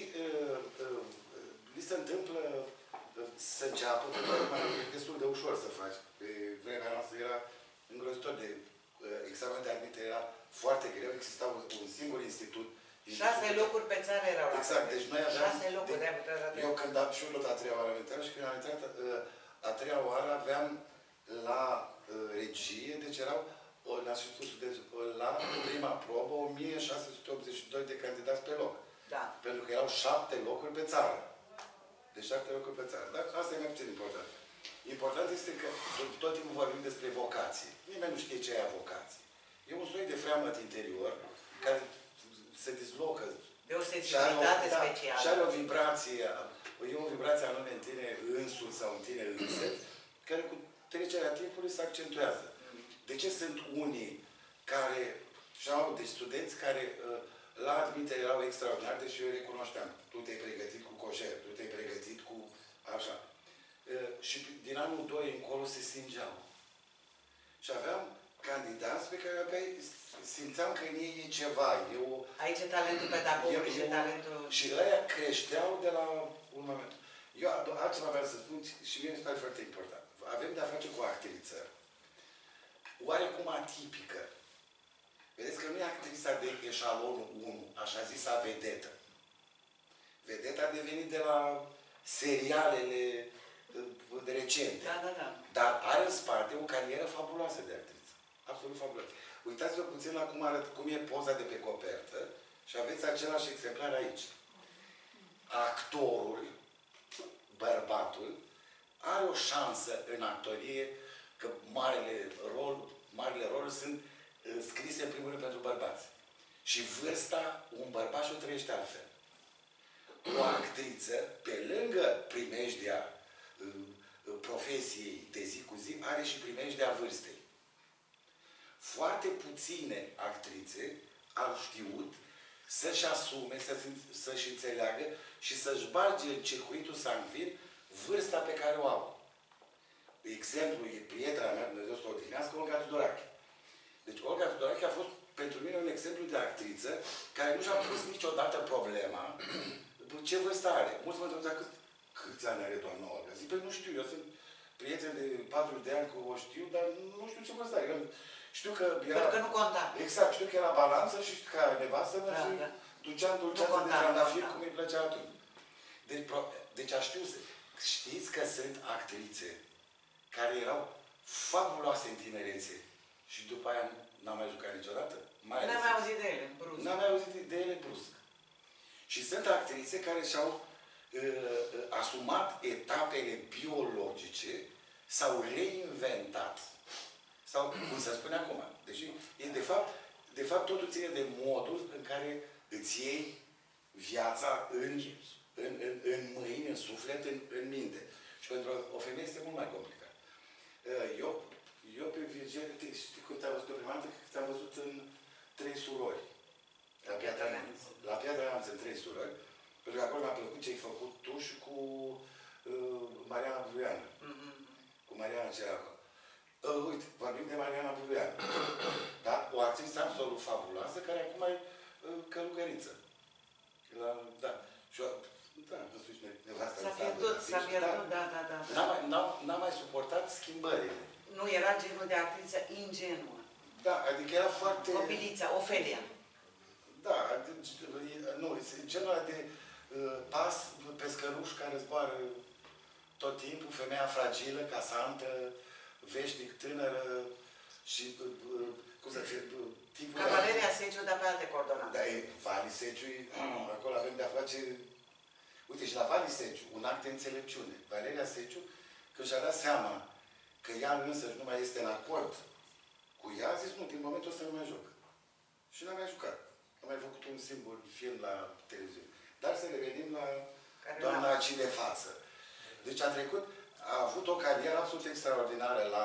li se întâmplă să înceapă, pentru că e destul de ușor să faci. Pe vremea noastră era îngrozitor de examen de admitere, era foarte greu, exista un singur institut. 6 locuri pe țară erau la exact, deci noi aveam... 6 locuri de admitere. Eu când am și eu luat a 3-a oară am intrat și când am intrat a 3-a oară aveam la regie, deci erau la sfârșitul studențului, la prima probă 1682 de candidați pe loc. Da. Pentru că erau 7 locuri pe țară. Deci 7 locuri pe țară. Dar asta e mai puțin important. Important este că tot timpul vorbim despre vocație. Nimeni nu știe ce e vocație. E un soi de freamăt interior care se dislocă. De o sensibilitate specială. Și are o vibrație, e o vibrație anume în tine însuți sau în tine însăți, care cu trecerea timpului se accentuează. De ce sunt unii care, și au de studenți care la admitere erau extraordinari, deși eu recunoșteam. Tu te-ai pregătit cu coșer, tu te-ai pregătit cu așa. Și din anul 2 încolo se stingeau. Și aveam candidați pe care simțeam că în ei e ceva. Aici e talentul pedagogic și talentul... Și ăia creșteau de la un moment. Eu altceva vreau să spun și mie mi se pare foarte important. Avem de-a face cu o actriță oarecum atipică. Vedeți că nu e actrița de eșalonul 1, așa zisa vedetă. Vedeta a devenit de la serialele recente. Da. Dar are în spate o carieră fabuloasă de actriță. Absolut fabuloasă. Uitați-vă puțin la cum e poza de pe copertă și aveți același exemplar aici. Actorul, bărbatul, are o șansă în actorie că marile roluri sunt scrise în primul rând pentru bărbați. Și vârsta, un bărbat și-o trăiește altfel. O actriță, pe lângă primejdia profesiei de zi cu zi, are și primejdia vârstei. Foarte puține actrițe au știut să-și asume, să-și înțeleagă și să-și bage în circuitul sanguin vârsta pe care o au. Exemplu e prietena mea, Dumnezeu să o odihnească, Olga Tudorache. Deci Olga Tudorache a fost pentru mine un exemplu de actriță care nu și-a pus niciodată problema ce vârstă are. Mulți mă întreabă câți ani are doamna Olga. Zic, păi nu știu, eu sunt prieten de 40 de ani cu o știu, dar nu știu ce vârstă are. Știu că era... Pentru că nu conta. Exact, știu că era balanță și ca nevastă mea și duceam dulceața de trandafir cum îi plăcea atunci. Deci știți că sunt actrițe care erau fabuloase în tinerețe și după aia n-am mai jucat niciodată. N-am mai auzit de ele, brusc. N-am mai auzit de ele brusc. Și sunt actrițe care și-au asumat etapele biologice, s-au reinventat. Sau, cum se spune acum. Deci, de fapt, totul ține de modul în care îți iei viața în mâini, în suflet, în minte. Și pentru o femeie este mult mai complicat. Eu pe Virginia, știi cum te-am văzut prima dată? Te-am văzut în Trei surori. La Piatra Neamț, în Trei surori. Pentru că acolo mi-a plăcut ce ai făcut tu și cu Mariana Buruianu. Cu Mariana Ceracu. Uite, vorbim de Mariana Buruianu. Da? O actriță absolut fabuloasă, care acum e călugăriță. Da. Și nevasta s-a pierdut, da. N-a mai suportat schimbările. Nu, era genul de actriță ingenuă. Da, adică era foarte... Copilița, Ofelia. Da, nu, genul ăla de pas pescăruș care zboară tot timpul, femeia fragilă, casantă, veșnic, tânără și, cum să fie, tipul... Ca Valeria Seciu, dar pe alte coordonate. Da, Vali Seciu, acolo avem de-a face... Uite, și la Vali Seciu, un act de înțelepciune. Valeria Seciu, când și-a dat seama că ea însăși nu mai este în acord cu ea, a zis, nu, din momentul ăsta nu mai joc. Și n-a mai jucat. Am mai făcut un singur film la televiziune. Dar să revenim la doamna aici de față. Deci a trecut, a avut o carieră absolut extraordinară la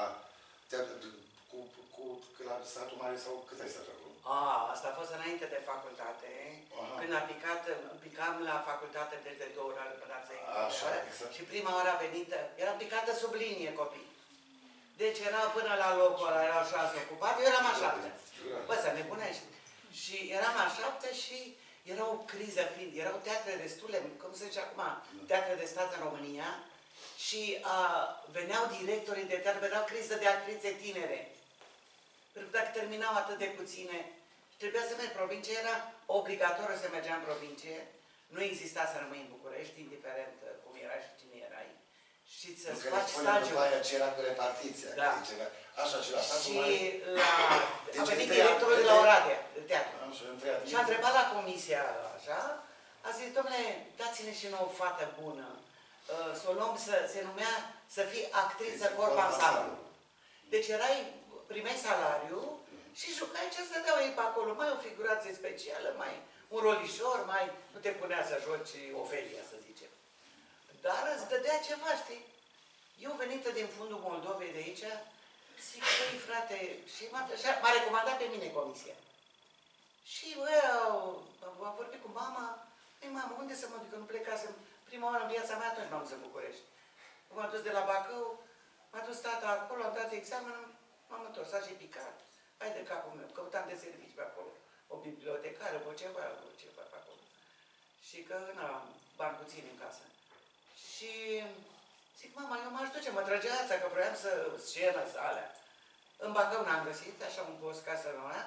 Satul Mare sau cât ai stat acolo? Asta a fost înainte de facultate. Când picam la facultate de 2 ore pe la 10 exact. Și prima oară a venit, era picată sub linie copii. Deci era până la locul ăla, erau 6 ocupate, eu eram a 7. Bă, să nebunești. Și eram a 7 și era o criză fiind, erau teatre destule, cum se zice acum, teatre de stat în România și veneau directorii de teatru, veneau criză de actrițe tinere. Pentru că dacă terminau atât de puține, trebuia să mergi în provincie, era obligatoriu să mergeam în provincie, nu exista să rămâi în București, indiferent cum era și cine erai. Și să-ți faci stagiu. După aia ce era cu repartiția. Da. Așa, și la și a venit directorul de la Oradea, de teatru. Și a întrebat la comisia așa, a zis, dom'le, dați-ne și nouă o fată bună. Să o luăm, se numea să fii actriță corp ansamblu. Deci primeai salariu și jucai ce să dădeau ei pe acolo. Mai o figurație specială, mai un rolișor, mai nu te punea să joci Ofelia, să zicem. Dar îți dădea ceva, știi? Eu venită din fundul Moldovei de aici, zic, băi, frate, și m-a recomandat pe mine comisia. Și băi, am vorbit cu mama, ei, mamă, unde să mă duc, că nu plecasem. Prima oară în viața mea, atunci m-am dus în București. M-am dus de la Bacău, m-a dus tata acolo, am dat examenul, m-am întors, a și picat. Hai de capul meu, căutam de servici pe acolo. O bibliotecară, o ceva pe acolo. Și că n-am bani puțini în casă. Și zic, mama, eu m-aș duce, mă trăgea ața, că vroiam să scenă, să alea. În Bacău n-am găsit, așa un post ca să rămână.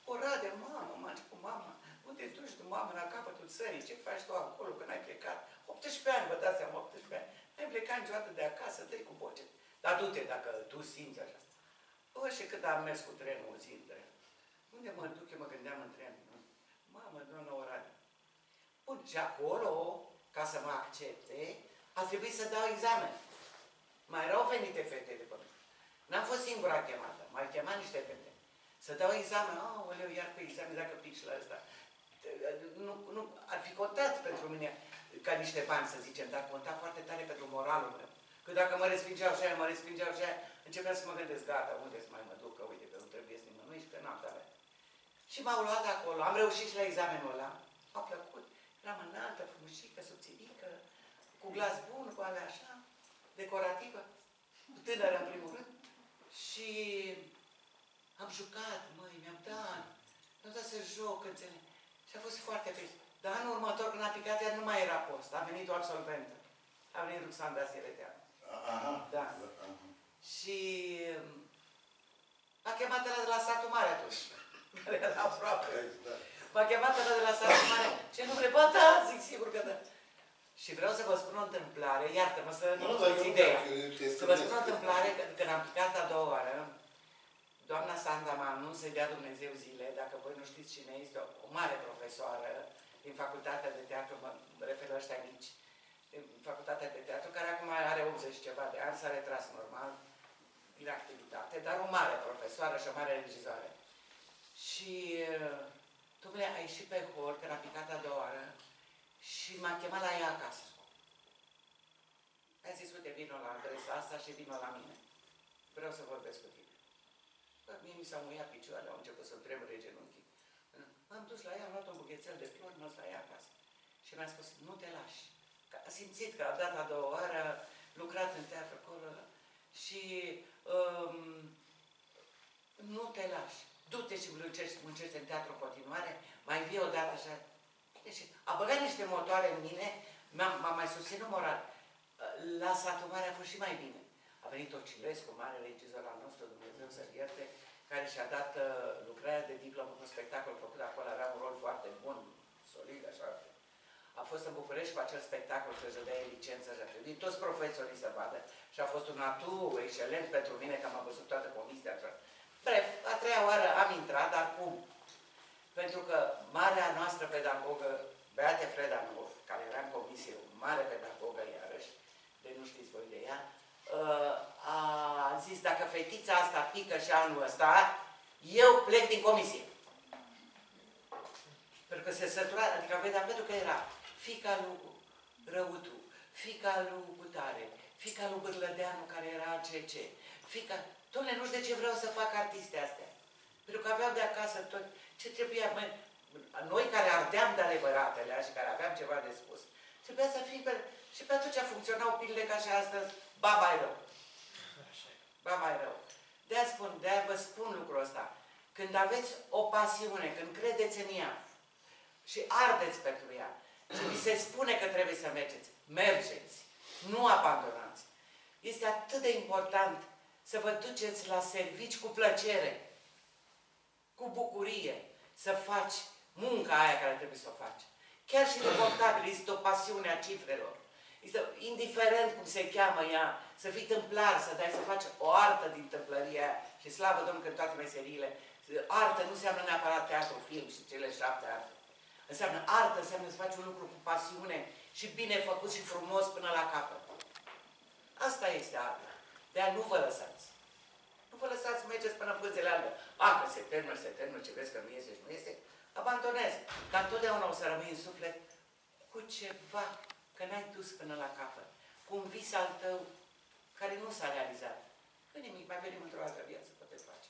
Oradea, mamă, m-a început mama. Unde te duci tu, mamă, la capătul țării? Ce faci tu acolo când ai plecat? 18 ani, vă dați seama, 18 ani. N-ai plecat niciodată de acasă, dă-i cu boce. Dar du-te dacă tu simți așa. Bă, și cât am mers cu trenul, o zi în tren. Unde mă duc? Eu mă gândeam în tren. Mamă, doamna Oradea. Bun, și acolo, ca să mă accepte, a trebuit să dau examen. Mai erau venite fete de pe mine. N-am fost singura chemată, m-au chemat niște fete. Să dau examen, aoleu, iar pe examen, dacă pic și la ăsta. Nu, ar fi contat pentru mine ca niște bani, să zicem, dar conta foarte tare pentru moralul meu. Că dacă mă respingeau și aia, începea să mă gândesc, gata, unde să mai mă duc, că uite, că nu trebuie să nimănui și că n-am tare. Și m-au luat acolo, am reușit și la examenul ăla, a plăcut, eram înaltă, frumușică, subțirică, cu glas bun, cu alea așa, decorativă, tânără în primul rând. Și am jucat, măi, mi-am dat să joc, înțeleg. Și a fost foarte trist. Dar anul următor, când a picat, iar nu mai era post. A venit o absolventă. A venit Ruxandra Sireteanu. Da. Și m-a chemat ăla de la satul mare atunci. Care era aproape. M-a chemat ăla de la satul mare. Ce nu vrei? Bă, da, zic sigur că da. Și vreau să vă spun o întâmplare, iartă-mă să nu ți ideea. Să vă spun o întâmplare, când am picat a doua oară, doamna Sanda Manu, să-i dea Dumnezeu zile, dacă voi nu știți cine este, o mare profesoară din Facultatea de Teatru, mă refer la ăștia mici, din Facultatea de Teatru, care acum are 80 ceva de ani, s-a retras normal din activitate, dar o mare profesoară și o mare regizoare. Și, dom'le, a ieșit pe hol, când a picat a doua oară, și m-a chemat la ea acasă. A zis, uite, vino la adresa asta și vino la mine. Vreau să vorbesc cu tine. Bă, mie mi s-au muiat picioarele, au început să-mi tremure genunchii. M-am dus la ea, am luat un buchețel de flori, m-am dus la ea acasă. Și mi-a spus, nu te lași. A simțit că a dat a doua oară, lucrat în teatru acolo și nu te lași. Du-te și muncești în teatru în continuare, mai vii odată și deci, a băgat niște motoare în mine, m-a mai susținut moral. La satul mare a fost și mai bine. A venit Ocilescu, mare regizor al nostru, Dumnezeu să-l ierte, care și-a dat lucrarea de diplomă cu spectacol făcut acolo, avea un rol foarte bun, solid, așa. A fost în București cu acel spectacol, că își dădea licență, și a trebuit toți profesorii să vadă. Și a fost un atu excelent pentru mine, că am văzut toată comisia așa. Bref, a treia oară am intrat, dar cum? Pentru că marea noastră pedagogă, Beate Fredanov, care era în comisie, o mare pedagogă iarăși, de nu știți voi de ea, a zis, dacă fetița asta pică și anul ăsta, eu plec din comisie. Pentru că se sătura, adică vedeam, pentru că era fiica lui Răutu, fiica lui Gutare, fiica lui Bârlădeanu, care era CC, fiica... Doamne, nu știu de ce vreau să fac artiste astea. Pentru că aveau de acasă tot ce trebuia, noi care ardeam de adevăratele și care aveam ceva de spus, trebuia să fim și pe atunci funcționau pilele ca și astăzi, ba mai rău. Ba mai rău. De-aia vă spun lucrul ăsta. Când aveți o pasiune, când credeți în ea și ardeți pentru ea și vi se spune că trebuie să mergeți, mergeți. Nu abandonați. Este atât de important să vă duceți la servici cu plăcere, cu bucurie, să faci munca aia care trebuie să o faci. Chiar și de contabil este o pasiune a cifrelor. Este, indiferent cum se cheamă ea, să fii tâmplar, să dai să faci o artă din tâmplăria aia. Și slavă Domnului că în toate meseriile, artă nu înseamnă neapărat teatru, film și cele 7 arte. Înseamnă artă, înseamnă să faci un lucru cu pasiune și bine făcut și frumos până la capăt. Asta este arta. De-aia nu vă lăsați. Nu vă lăsați să mergeți până în pânzele albe. Că se termină, ce vezi că nu iese și nu iese. Abandonezi. Dar întotdeauna o să rămâi în suflet cu ceva, că n-ai dus până la capăt. Cu un vis al tău care nu s-a realizat. Că nimic, mai venim într-o altă viață, puteți face.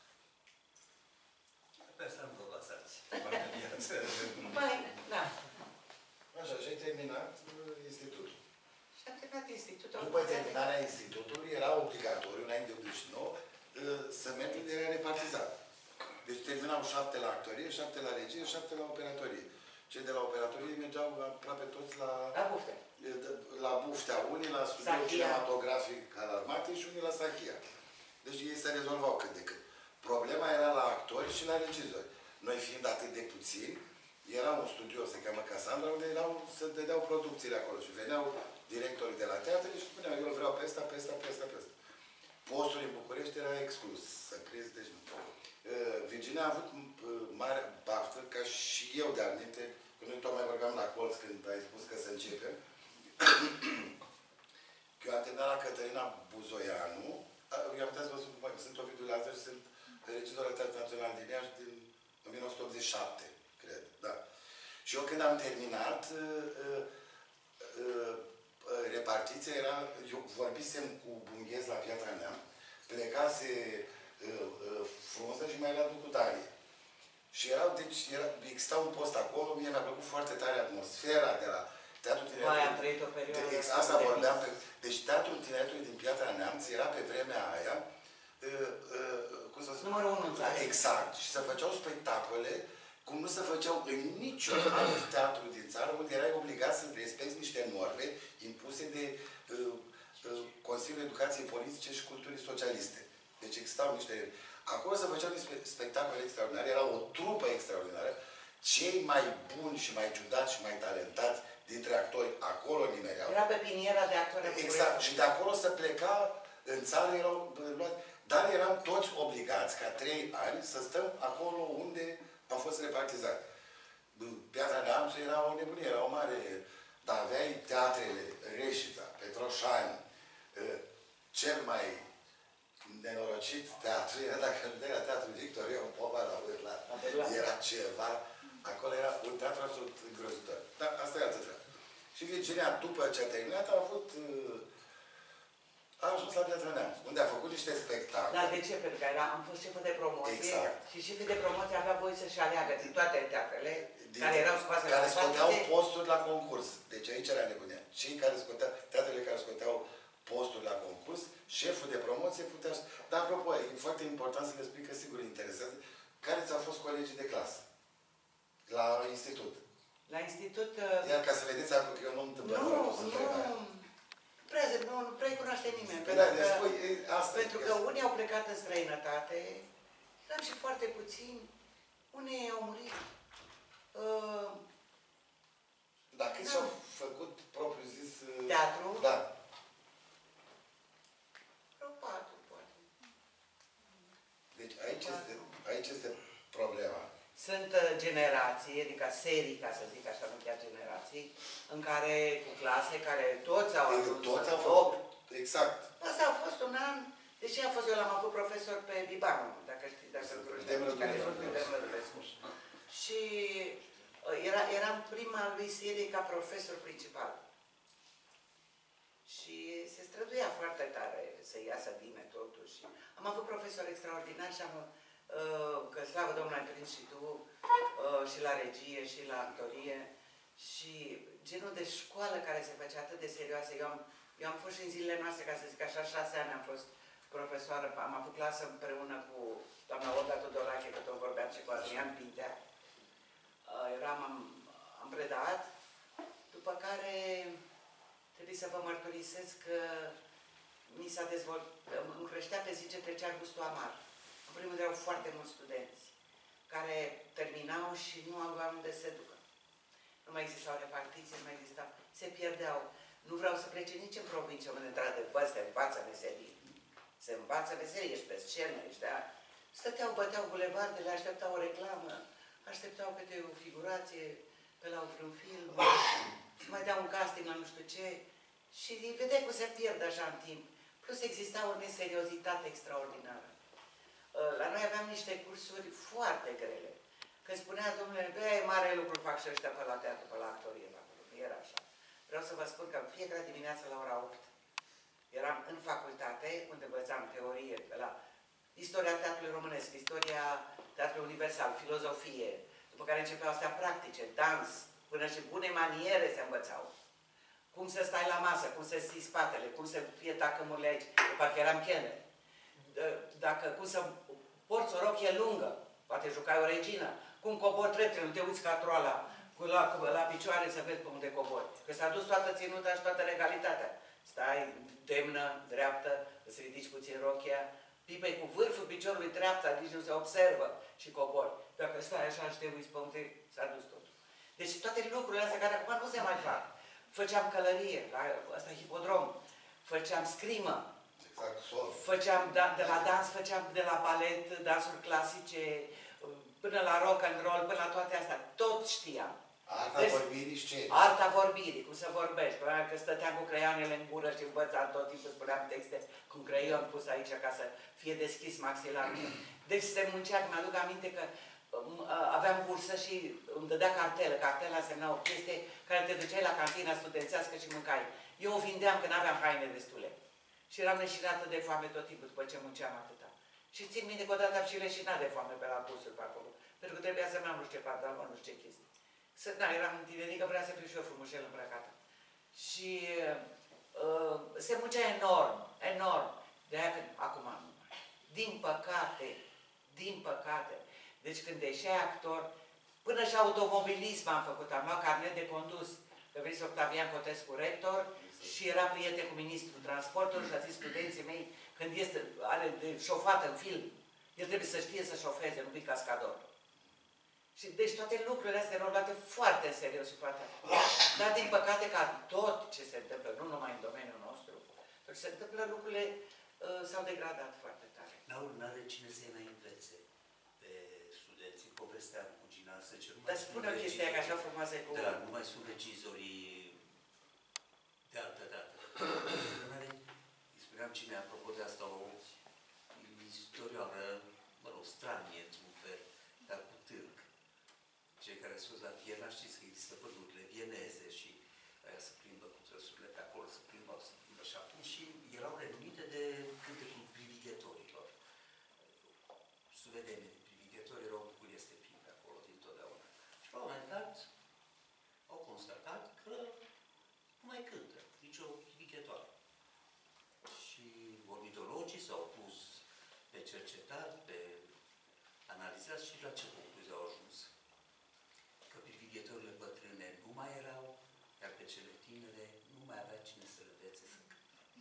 Pe asta nu vă lăsați. Altă viață. Da. Așa, și ai terminat institutul. Și am terminat institutul. După terminarea institutului era obligatoriu, înainte de 89, să mergi unde era repartizat. Deci terminau 7 la actorie, 7 la regie, 7 la operatorie. Cei de la operatorie mergeau aproape toți la... La Buftea. La Buftea, unii la studioul cinematografic al armatei și unii la Sahia. Deci ei se rezolvau cât de cât. Problema era la actori și la regizori. noi fiind atât de puțini, era un studio, se cheamă Casandra, unde se dădeau producțiile acolo și veneau directorii de la teatre și spuneau, eu vreau pe ăsta, pe ăsta, pe ăsta, pe ăsta. Postul în București era exclus, să crezi, deci nu. Virginia a avut mare baftă, ca și eu de aminte, că noi tocmai vorbeam la colț când ai spus că să începem. Eu am terminat la Cătălina Buzoianu, eu am putea să vă spun, sunt Ovidiu Lazar și sunt regizor al Teatrului Național din Iași din 1987, cred, da. Și eu când am terminat, repartiția era, eu vorbisem cu Bunghez la Piatra Neamț, plecase Frunză și mai era Ducutarie. Și exista un post acolo, mie mi-a plăcut foarte tare atmosfera de la Teatrul Tineretului. Mai am trăit o perioadă. Asta vorbeam. Deci Teatrul Tineretului din Piatra Neamț era pe vremea aia, cum să spun? Numărul 1 în țară. Exact. Și se făceau spectacole cum nu se făceau în niciun alt teatru din țară, unde erai obligat să respecti niște norme impuse de Consiliul Educației Politice și Culturii Socialiste. Deci existau niște... Acolo se făceau niște spectacole extraordinare, era o trupă extraordinară. Cei mai buni și mai ciudați și mai talentați dintre actori acolo nimereau. Era pe piniera de actori. Exact. Și de acolo se pleca în țară, erau luați. Dar eram toți obligați, ca 3 ani, să stăm acolo unde am fost repartizați. Piatra Neamț era o nebunie, era o mare... Dar aveai teatrele, Reșița, Petroșani, cel mai nenorocit teatru era, dacă nu era Teatrul Victoria, un Popa la Vârla. Era ceva. Acolo era un teatru absolut îngrozitor. Dar asta e altă treabă. Și Virginia, după ce a terminat, a ajuns la Piatra Neamț, unde a făcut niște spectacole. Dar de ce? Pentru că am fost șeful de promoție. Exact. Și șeful de promoție avea voie să-și aleagă din toate teatrele care erau scoase la care scoteau posturi la concurs. Deci aici era nebunia. Cei care scoteau, teatrele care scoteau posturi la concurs, șeful de promoție putea... Dar apropo, e foarte important să le spui că sigur interesează. Care ți-au fost colegii de clasă? La institut. La institut... Iar ca să vedeți acum că eu nu întâmplă. Nu prea cunoaște nimeni. Pentru că unii au plecat în străinătate, eram și foarte puțini. Unii au murit. Dar cât și-au făcut propriu zis... Teatru? Da. Vreo 4, poate. Deci aici este problema. Sunt generații, adică serii, ca să zic așa, nu chiar generații, în care, cu clase, care toți au ajuns. Toți au fost, exact. Asta a fost un an, deși a fost, eu l-am avut profesor pe Bibanu, dacă știi, dacă îl cunoști. Și eram prima lui serie ca profesor principal. Și se străduia foarte tare să iasă bine totuși. Am avut profesori extraordinari și am... că slavă Domnului ai prins și tu, și la regie, și la actorie, și genul de școală care se făcea atât de serioasă. Eu am fost și în zilele noastre, ca să zic așa, 6 ani am fost profesoară, am avut clasă împreună cu doamna Olga Tudorache, că tot vorbeam și cu Adrian Pintea. Am predat, după care trebuie să vă mărturisesc că mi s-a dezvoltat, îmi creștea pe zi ce trecea gustul amar. În primul rând erau foarte mulți studenți care terminau și nu aveau unde să se ducă. Nu mai existau repartiții, nu mai existau, se pierdeau. Nu vreau să plece nici în provincie, unde într-adevăr se învață meserie. Se învață meserie, ești pe scenă, ești de aia. Stăteau, băteau bulevardele, așteptau o reclamă, așteptau câte o figurație pe la un film, să mai dea un casting la nu știu ce. Și vedeai cum se pierde așa în timp. Plus exista o neseriozitate extraordinară. La noi aveam niște cursuri foarte grele. Când spunea, domnule, bă, e mare lucru fac și ăștia pe la teatru, pe la actorie, la acolo. Nu era așa. Vreau să vă spun că fiecare dimineață la ora 8 eram în facultate, unde învățam teorie, la istoria teatrului românesc, istoria teatrului universal, filozofie, după care începeau astea practice, dans, până și bune maniere se învățau. Cum să stai la masă, cum să ții spatele, cum să fie tacămurile aici, după că eram chelner. Cum să porți o rochie lungă, poate jucai o regină, cum cobori treptele, nu te uiți ca troala, la picioare să vezi pe unde cobori. Că s-a dus toată ținuta și toată regalitatea. Stai demnă, dreaptă, îți ridici puțin rochia, pipei cu vârful piciorului treapta, nici nu se observă și cobori. Dacă stai așa și te uiți pe unde s-a dus totul. Deci toate lucrurile astea care acum nu se mai fac. Făceam călărie, la ăsta hipodrom, făceam scrimă, Exact, sol. făceam de la dans, făceam de la balet, dansuri clasice, până la rock and roll, până la toate astea. Tot știam. Arta Deci, vorbirii scenii. arta vorbirii, cum să vorbești. Probabil că stăteam cu creioanele în gură și învățam tot timpul, spuneam texte cu un creion pus aici ca să fie deschis maxilarul. Deci se muncea, mi-aduc aminte că aveam bursă și îmi dădea cartelă. Cartela însemna o chestie care te duceai la cantina studențească și mâncai. Eu o vindeam când aveam haine destule. Și eram leșinată de foame tot timpul după ce munceam atâta. Și țin minte că odată am și leșinat de foame pe la busuri pe acolo. Pentru că trebuia să n-am nu știu ce pantaloni, nu știu ce chestii. Da, eram tinerică, vreau să fiu și eu frumușel îmbrăcată. Și se muncea enorm, enorm. De-aia când, acum nu mai. Din păcate. Deci când deșeai actor, până și automobilism am făcut, am luat carnet de condus. Că vezi Octavian Cotescu rector și era prieten cu ministrul transportului și a zis studenții mei, când are de șofat în film, el trebuie să știe să șofeze, nu fi cascador. Și deci toate lucrurile astea erau luate foarte în serios și foarte. Dar din păcate ca tot ce se întâmplă, nu numai în domeniul nostru, tot ce se întâmplă, lucrurile s-au degradat foarte tare. N-are cine să-i mai învețe pe studenții. Povesteam cu gimnasă ce nu mai Dar spune o chestie că așa frumoasă e cu... Da, nu mai sunt regizorii de altă dată. Îi spuneam cine, apropo de asta, o istorioară, mă rog, stranie, într-un fel, dar cu târg. Cei care sunt la Viena, știți că există pădurile vieneze și aia se plimbă cu trăsurile pe acolo, se plimbă și atunci și erau renumite de cântecul privighetorilor. Suvedenie de privighetori erau bucurie să te plimbi acolo dintotdeauna. Și la un moment dat au constatat că nu mai cântă nicio privighetoare. Și ornitologii s-au pus pe cercetat, pe analizat și la ce concluzie au ajuns? Că privighetorile bătrâne nu mai erau, iar pe cele tinere nu mai avea cine să le învețe să cânte.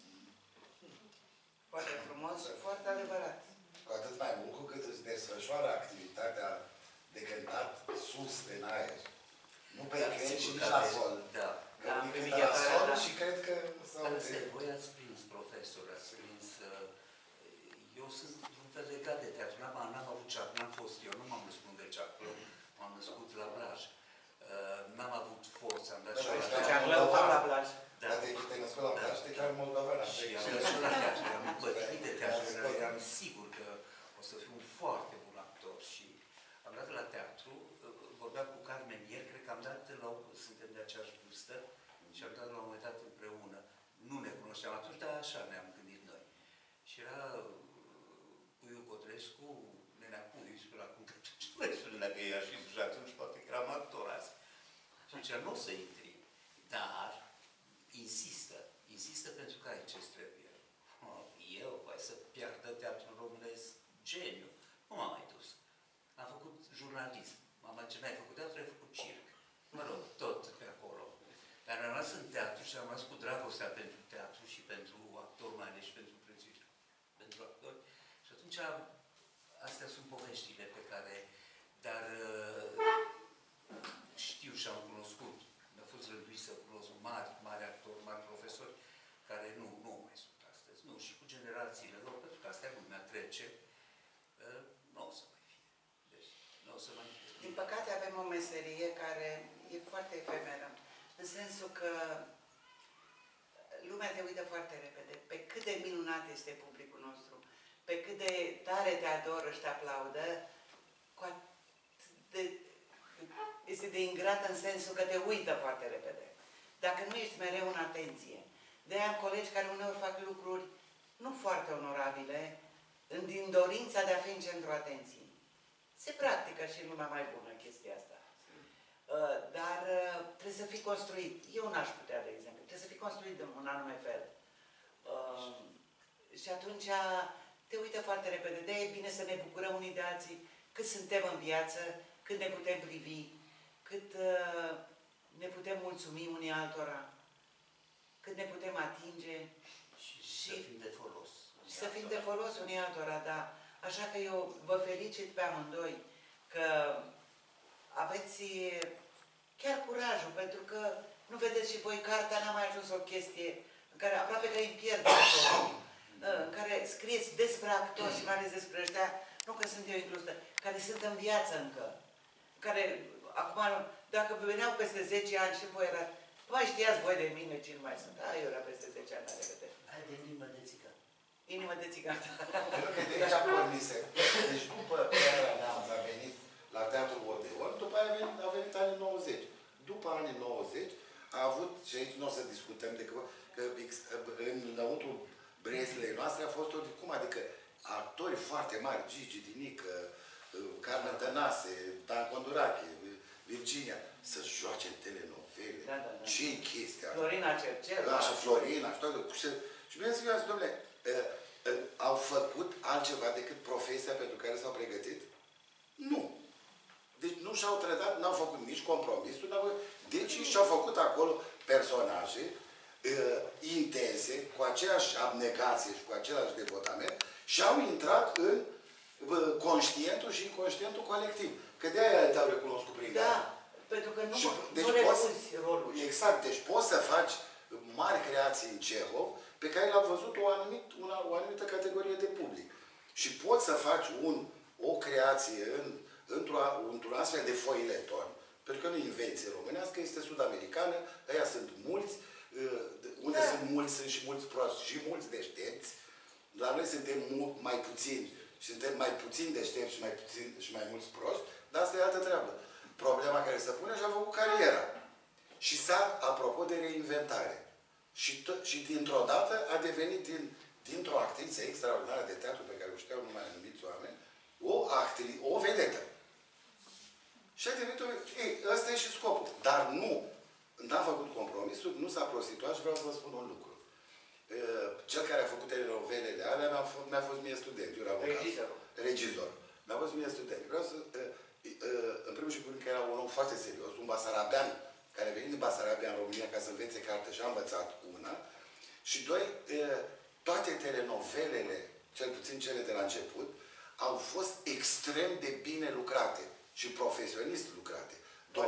Foarte frumos și foarte adevărat. Cu atât mai mult cu cât îți desfășoară activitatea de cântat sus, în aer. Nu pe creier și nici la sol. Da. Că unii cântă la sol și cred că s-au... Voi ați prins, profesor, ați prins... Eu sunt un fel legat de teatru. N-am avut ceac, n-am fost eu, nu m-am născut de ceac, m-am născut la Blaj. N-am avut forță, am dat și la plaj. Da. Dar te-ai născut la Blaj, te chiar moldovean. Și am născut la teatru, am împătrânit de teatru, eram sigur că o să fiu un foarte bun actor și am dat la teatru, vorbeam cu Carmen ieri, cred că am dat, suntem de aceeași vârstă și am dat la un moment dat împreună. Nu ne cunoșteam atunci, dar așa ne-am gândit noi. Și era Puiu Codrescu, Nenea Puiu, și până acum că dacă e așa și atunci poate că eram actor azi. Și zicea, nu o să intri, dar insistă pentru că ai ce-ți trebuie. Eu, vai să piardă teatrul românesc, geniu. Nu m-am mai dus. Am făcut jurnalism. Ce n-ai făcut teatru, ai făcut circ. Mă rog, tot pe acolo. Dar am rămas în teatru și am rămas cu dragostea pentru teatru și pentru actor, mai ales și pentru prețuiri, pentru actori. Și atunci, astea sunt poveștile pe care, dar știu și am cunoscut, mi-a fost rânduit să cunosc mari actori, mari profesori, care nu mai sunt astăzi. Nu, și cu generațiile lor, pentru că astea lumea trece, nu o să mai fie. Deci, nu o să mai fie. Din păcate avem o meserie care e foarte efemeră, în sensul că lumea te uită foarte repede, pe cât de minunat este publicul nostru, pe cât de tare te adoră și te aplaudă, este de ingrat în sensul că te uită foarte repede. Dacă nu ești mereu în atenție. De-aia am colegi care uneori fac lucruri nu foarte onorabile, din dorința de a fi în centrul atenției. Se practică și în lumea mai bună chestia asta. Dar trebuie să fii construit. Eu n-aș putea, de exemplu. Trebuie să fii construit în un anume fel. Și atunci te uită foarte repede. De-aia e bine să ne bucurăm unii de alții cât suntem în viață, cât ne putem privi, cât ne putem mulțumi unii altora, cât ne putem atinge și să fim de folos. să fim de folos unii altora, da. Așa că eu vă felicit pe amândoi că aveți chiar curajul, pentru că nu vedeți și voi, cartea n-a mai ajuns o chestie în care aproape că îi pierd în care scrieți despre actori și mai ales despre ăștia, nu că sunt eu inclusă, care sunt în viață încă, care acum, dacă veneau peste 10 ani și voi erați, mai știați voi de mine cine mai sunt. Eu era peste 10 ani, la repede. Hai de inimă de țigan. Inimă de țigan. Pentru că de aici pornise. Deci după Era Neamț a venit la Teatrul Odeon, după aia a venit anii 90. După anii 90 a avut, și aici nu o să discutăm decât că înăuntru brezilei noastre a fost cum adică actori foarte mari, Gigi Dinică, Carmen Tănase, Dan Condurache, Virginia, să joace în telenovele. Da. Ce-i chestia asta? Florina Cercel. Da, și Florina, și toate. Și bine să fiu azi, domnule, au făcut altceva decât profesia pentru care s-au pregătit? Nu. Deci nu și-au trădat, n-au făcut nici compromisul, deci și-au făcut acolo personaje intense, cu aceeași abnegație și cu același devotament și au intrat în conștientul și inconștientul colectiv. Că de-aia te-au recunoscut prin Da, pentru că nu, deci nu refuzi rolul. Exact, deci poți să faci mari creații în Cehov pe care le-au văzut o anumită categorie de public. Și poți să faci o creație într-un astfel de foileton, pentru că nu e invenție românească, este sud-americană, ăia sunt mulți, unde sunt mulți, sunt și mulți proști și mulți deștepți. La noi suntem mai puțini și suntem mai puțini deștepți și mai mulți proști, dar asta e altă treabă. Problema care se pune și-a făcut cariera. Și apropo de reinventare. Și dintr-o dată a devenit dintr-o actriță extraordinară de teatru pe care o știau numai anumiți oameni, o vedetă. Și a devenit ăsta e și scopul. Dar n-a făcut compromisuri, nu s-a prostituat și vreau să vă spun un lucru. Cel care a făcut telenovelele alea mi-a fost mie student. Eu eram regizor. Mi-a fost mie student. Vreau să... în primul și primul că era un om foarte serios, un basarabean, care a venit din Basarabia în România ca să învețe carte și a învățat una. Și doi, toate telenovelele, cel puțin cele de la început, au fost extrem de bine lucrate și profesionist lucrate.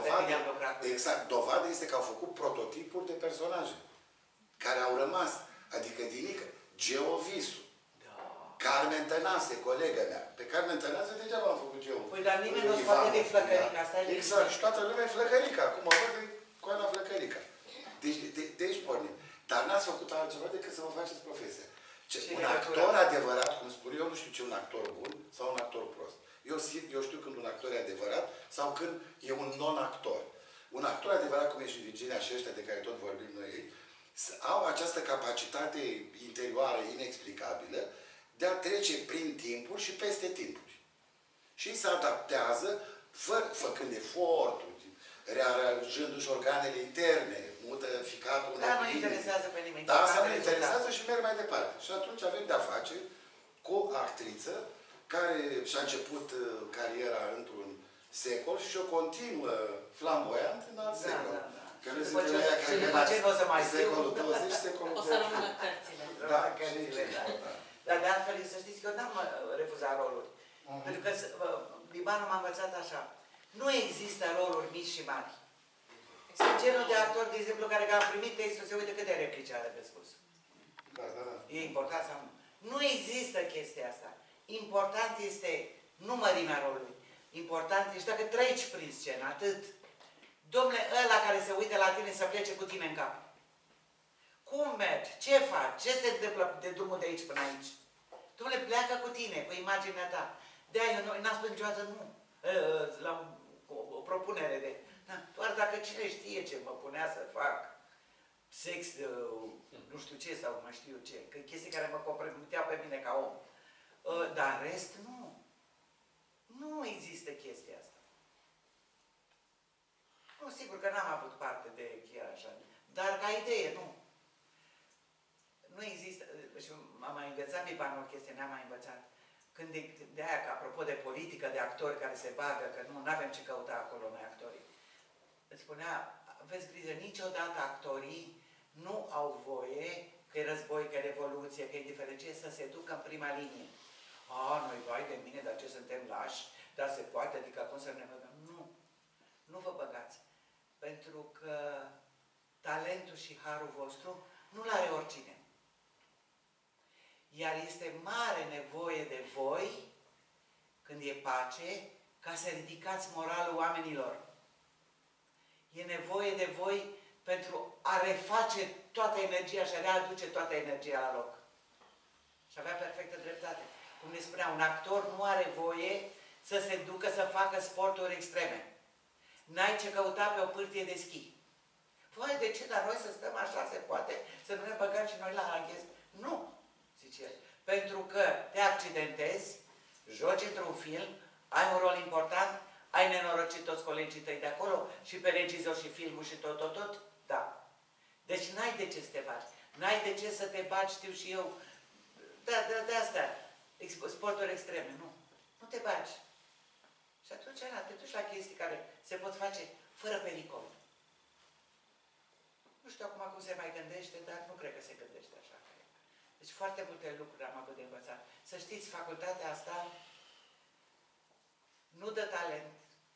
Dovadă este că au făcut prototipuri de personaje care au rămas. Adică Dinică, Geo Visu, Carmen Tănase, colega mea. Pe Carmen Tănase degeaba am făcut eu. Păi, dar nimeni nu-ți poate de Flăcărica. Exact. Și toată lumea e Flăcărica. Acum o văd cu Ana Flăcărica. Deci de aici pornim. Dar n-ați făcut altceva decât să vă faceți profesia. Un actor adevărat, cum spun eu, nu știu ce un actor bun sau un actor prost. Eu știu când un actor e adevărat sau când e un non-actor. Un actor adevărat, cum e și Virginia și ăștia de care tot vorbim noi, au această capacitate interioară inexplicabilă de a trece prin timpuri și peste timpuri. Și se adaptează, făcând eforturi, rearanjându-și organele interne, mută ficatul... Da, nu interesează pe nimeni. Da, asta nu interesează și merg mai departe. Și atunci avem de-a face cu o actriță care și-a început cariera într-un secol și o continuă flamboiant în alt secol. Că nu suntem aia care rămas secolul 20, secolul 20. O să rămână cărțile. Da, cărțile, da. Dar de altfel să știți că eu n-am refuzat roluri. Pentru că Libanul m-a învățat așa. Nu există roluri mici și mari. Sunt genul de actor, de exemplu, care a primit textul, se uită câte replici are pe spus. E important sau nu? Nu există chestia asta. Important este nu mărimea rolului. Important este dacă treci prin scenă, atât. Dom'le, ăla care se uită la tine să plece cu tine în cap. Cum mergi? Ce faci? Ce se întâmplă de drumul de aici până aici? Dom'le, pleacă cu tine, cu imaginea ta. De-aia eu n-am spus niciodată nu. La o propunere de... Doar dacă cine știe ce mă punea să fac, sex, nu știu ce sau mai știu ce, că chestii care mă comprometeau pe mine ca om. Dar în rest, nu. Nu există chestia asta. Nu, sigur că n-am avut parte de chiar așa. Dar ca idee, nu. Nu există, și m-am mai învățat Libanul chestia, ne-am mai învățat. Când de aia, că apropo de politică, de actori care se bagă, că nu avem ce căuta acolo noi actorii. Îți spunea, aveți grijă, niciodată actorii nu au voie că e război, că e revoluție, că e diferenție, să se ducă în prima linie. Noi, vai de mine, dar ce suntem lași, dar se poate, adică acum să ne băgăm. Nu, nu vă băgați. Pentru că talentul și harul vostru nu-l are oricine. Iar este mare nevoie de voi, când e pace, ca să ridicați moralul oamenilor. E nevoie de voi pentru a reface toată energia și a readuce toată energia la loc. Și avea perfectă dreptate. Cum ne spunea, un actor nu are voie să se ducă să facă sporturi extreme. N-ai ce căuta pe o pârtie de schi. Vai, de ce? Dar noi să stăm așa, se poate? Să nu ne băgăm și noi la anghez? Nu, zice el. Pentru că te accidentezi, joci într-un film, ai un rol important, ai nenorocit toți colegii tăi de acolo și pe regizor și filmul și tot, da. Deci n-ai de ce să te bagi. N-ai de ce să te bagi, știu și eu, de astea, sporturi extreme, nu. Nu te bagi. Și atunci, te duci la chestii care se pot face fără pericol. Nu știu acum cum se mai gândește, dar nu cred că se gândește așa. Deci foarte multe lucruri am avut de învățat. Să știți, facultatea asta nu dă talent.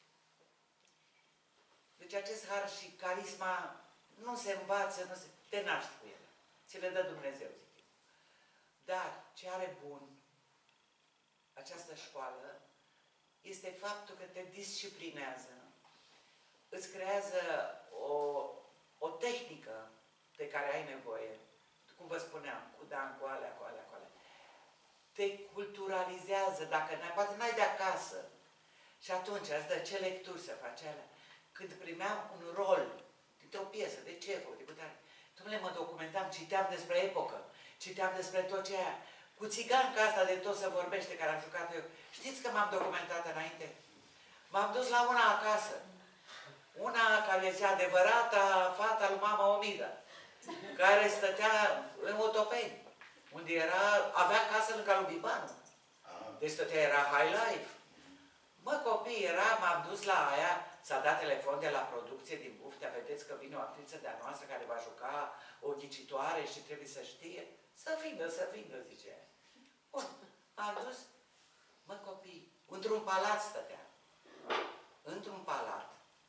Deci acest har și carisma nu se învață, nu se... te naști cu ele. Ți le dă Dumnezeu, zic eu. Dar ce are bun această școală este faptul că te disciplinează, îți creează o tehnică de care ai nevoie, cum vă spuneam, cu dan, cu alea. Te culturalizează, dacă poate n-ai de acasă. Și atunci îți dă ce lecturi să faci alea. Când primeam un rol dintr-o piesă, de Cehov, de cutare, dom'le, mă documentam, citeam despre epocă, citeam despre tot ce aia. Cu țiganca asta de tot se vorbește, care am jucat eu. Știți că m-am documentat înainte? M-am dus la una acasă. Una care zicea adevărata fata lui mama Omida, care stătea în Otopeni, unde avea casă lângă lui Bibanu. Deci stătea, era high life. Mă, copii, m-am dus la aia, s-a dat telefon de la producție din Buftea, vedeți că vine o actriță de-a noastră care va juca o ghicitoare și trebuie să știe. Să vină, zice. Bun, m-am dus, mă, copii, într-un palat stătea. Într-un palat.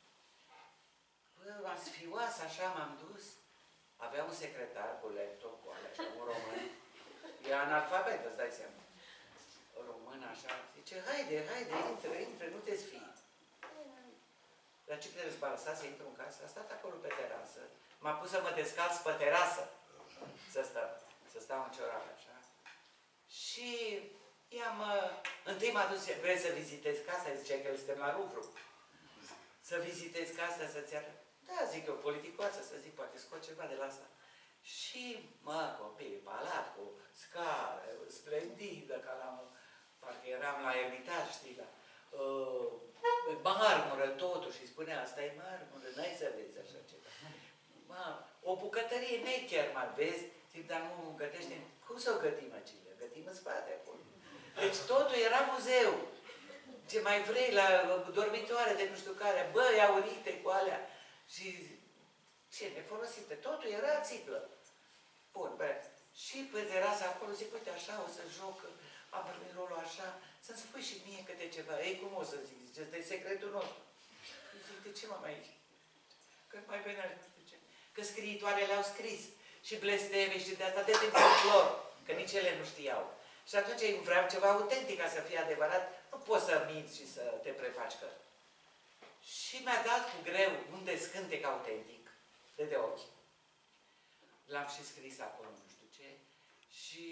Bă, sfioasă, așa m-am dus. Avea un secretar cu laptop, cu alea, așa, un român. E analfabet, îți dai seama. Român, așa, zice, haide, intră, nu te sfii. Dar ce credeți, bă, lăsat să intru în casă? A stat acolo pe terasă. M-a pus să mă descalț pe terasă. Să stau în ciorape, așa. Și întâi m-a dus, vrei să vizitezi casa? Zicea că suntem la Louvre. Să vizitezi casa, să-ți arăt. Da, zic eu, politicoasă, să zic, poate scot ceva de la asta. Și, mă, copii, palat cu scară, splendidă, ca la... Parcă eram la Ermitaj, știi, la... marmură, totul, și spunea, asta e marmură, n-ai să vezi așa ceva. Mă, o bucătărie Neckerman, vezi? Zic, dar nu gătește. Cum să o gătim, Acile? Gătim în spate acolo. Deci totul era muzeu. Ce mai vrei, la dormitoare de nu știu care, băi, aurite cu alea. Și ce nefolosite, totul era țiplă. Bun, bă. Și pe terasă acolo zic, uite, așa o să joc, am primit rolul așa, să-mi spui și mie câte ceva. Ei, cum o să zic? Zice, ăsta e secretul nostru. Zic, de ce m-am aici? Că mai venea, nu știu ce. Că scriitoarele au scris și blesteme și de asta de folclor, că nici ele nu știau. Și atunci eu vreau ceva autentic ca să fie adevărat. Nu poți să minți și să te prefaci că. Și mi-a dat cu greu un descântec autentic, de ochi. L-am și scris acolo, nu știu ce. Și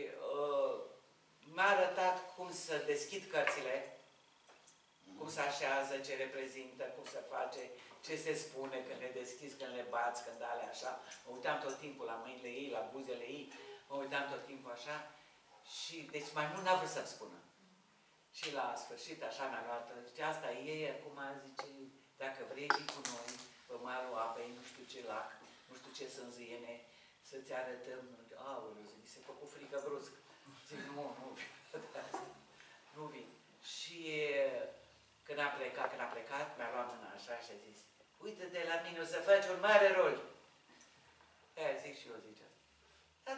m-a arătat cum să deschid cărțile, cum se așează, ce reprezintă, cum se face, ce se spune când le deschizi, când le bați, când alea așa. Mă uitam tot timpul la mâinile ei, la buzele ei, mă uitam tot timpul așa. Și, deci mai mult n-a vrut să-mi spună. Și la sfârșit, așa mi-a luat, zice, asta e, acum zice, dacă vrei, vii cu noi, pe malul apei, nu știu ce lac, nu știu ce sânziene, să-ți arătăm, aoleu, zic, se făcu frică brusc. Zic, nu vin, nu vin. Și când a plecat, mi-a luat mâna așa și a zis, uite-te la mine, o să faci un mare rol. Aia zic și eu, zice asta.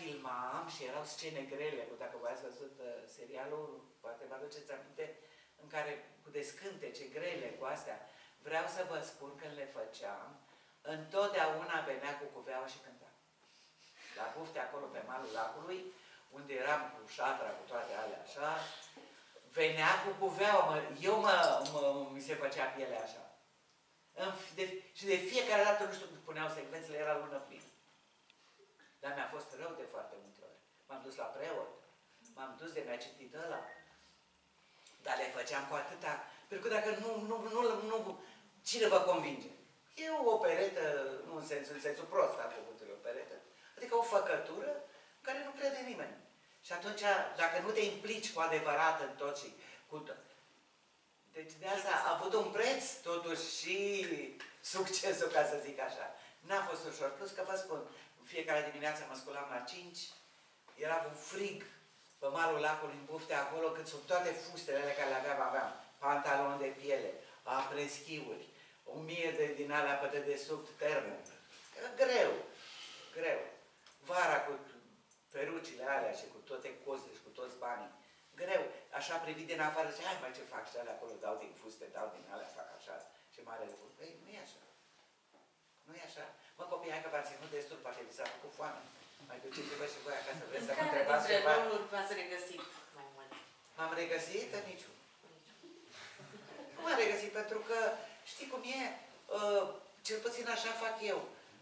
filmam și erau scene grele, dacă v-ați văzut serialul, poate vă aduceți aminte, în care cu descântece grele, cu astea, vreau să vă spun că le făceam, întotdeauna venea cu cuveaua și cânta. La bufte acolo pe malul lacului, unde eram cu șatra, cu toate alea așa, venea cu cuveaua, mi se făcea pielea așa. Și de fiecare dată, nu știu cum puneau secvențele, era lună plină. Dar mi-a fost rău de foarte multe ori. M-am dus la preot, m-am dus de mi-a citit ăla. Dar le făceam cu atâta, pentru că dacă nu cine vă convinge? E o peretă, nu în sensul prost al cuvântului o peretă, adică o făcătură în care nu crede nimeni. Și atunci, dacă nu te implici cu adevărat în tot și cu tot. Deci de asta a avut un preț, totuși, și succesul, ca să zic așa. N-a fost ușor. Plus că vă spun, în fiecare dimineață mă sculam la 5, era un frig pe malul lacului, în bufte, acolo, cât sunt toate fustele alea care le aveam. Pantaloni de piele, apreschiuri, 1000 din alea pe dedesubt, termo. Era greu, greu. Vara cu perucile alea și cu toate cozile și cu toți banii. Greu. Așa privit din afară, zice, hai mai ce fac și alea acolo, dau din fuste, dau din alea, fac așa. Și mare lucru. Ei, nu e așa. Nu e așa. Mă, copii, hai că v-ați ținut destul, poate vi s-a făcut foame. Mai duceți-vă și voi acasă, vreți să mă întrebați ceva. În care dintre roluri v-ați regăsit mai mult? M-am regăsit? Niciun. Nu m-am regăsit, pentru că, știi cum e, cel puțin așa fac eu.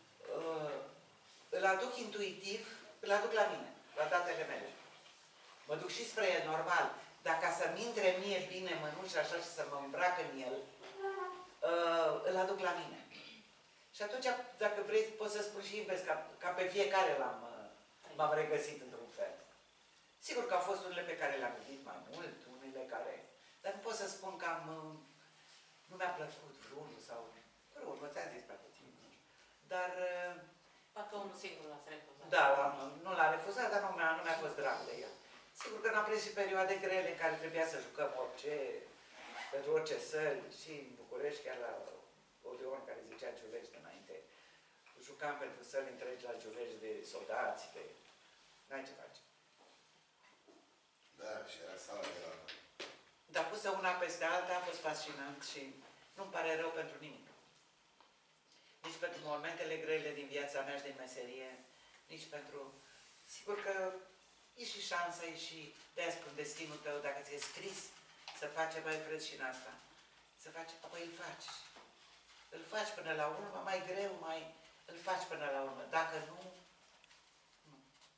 Îl aduc intuitiv, îl aduc la mine, la datele mele. Mă duc și spre el, normal, dar ca să-mi intre mie bine mănuși așa și să mă îmbrac în el, îl aduc la mine. Și atunci, dacă vrei, pot să spun și invers, ca pe fiecare m-am regăsit într-un fel. Sigur că au fost unele pe care le-am iubit mai mult, unele care... Dar nu pot să spun că nu mi-a plăcut vreunul sau... Vreunul, ți-am zis pe puțin. Dar... Parcă unul singur l-ați refuzat. Da, nu l-a refuzat, dar nu mi-a fost drag de el. Sigur că n-am prins și perioade grele în care trebuia să jucăm orice, pentru orice săli, și în București, chiar la Odeon, care zicea Giulești înainte. Jucam pentru săli întregi la Giulești de soldați, de... N-ai ce face. Da, și era sala de la... Dar pusă una peste alta a fost fascinant și nu-mi pare rău pentru nimic. Nici pentru momentele grele din viața mea și din meserie, nici pentru... Sigur că e și șansa, e și de-aia spun destinul tău, dacă ți-e scris să faci ceva, eu cred și în asta. Să faci, apoi îl faci. Îl faci până la urmă, mai greu, îl faci până la urmă. Dacă nu, nu.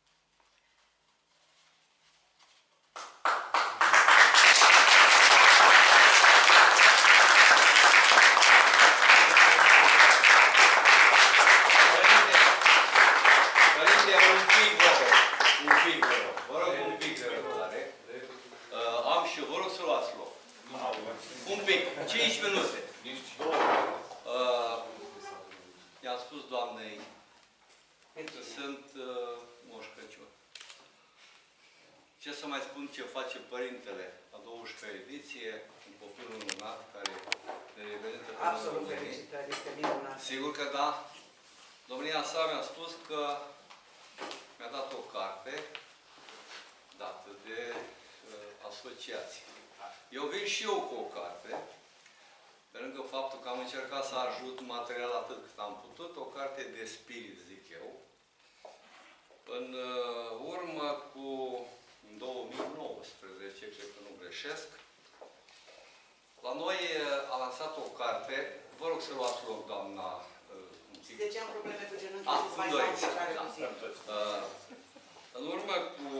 Părinte, un pic, vă rog. Vă rog un pic de răbdare. Am și vă rog să luați loc. Un pic, 5 minute. I-am spus doamnei că sunt Moș Crăciun. Ce să mai spun ce face părintele a 12-a ediție, un copil minunat care ne reprezintă pe Absolut felicitări, este minunat. Sigur că da. Domnia sa mi-a spus că mi-a dat o carte dată de asociație. Eu vin și eu cu o carte, pe lângă faptul că am încercat să ajut material atât cât am putut, o carte de spirit, zic eu. În urmă cu 2019, cred că nu greșesc, la noi a lansat o carte, vă rog să luați loc, doamna. De ce am probleme cu genunchii? Cum doriți. În urmă cu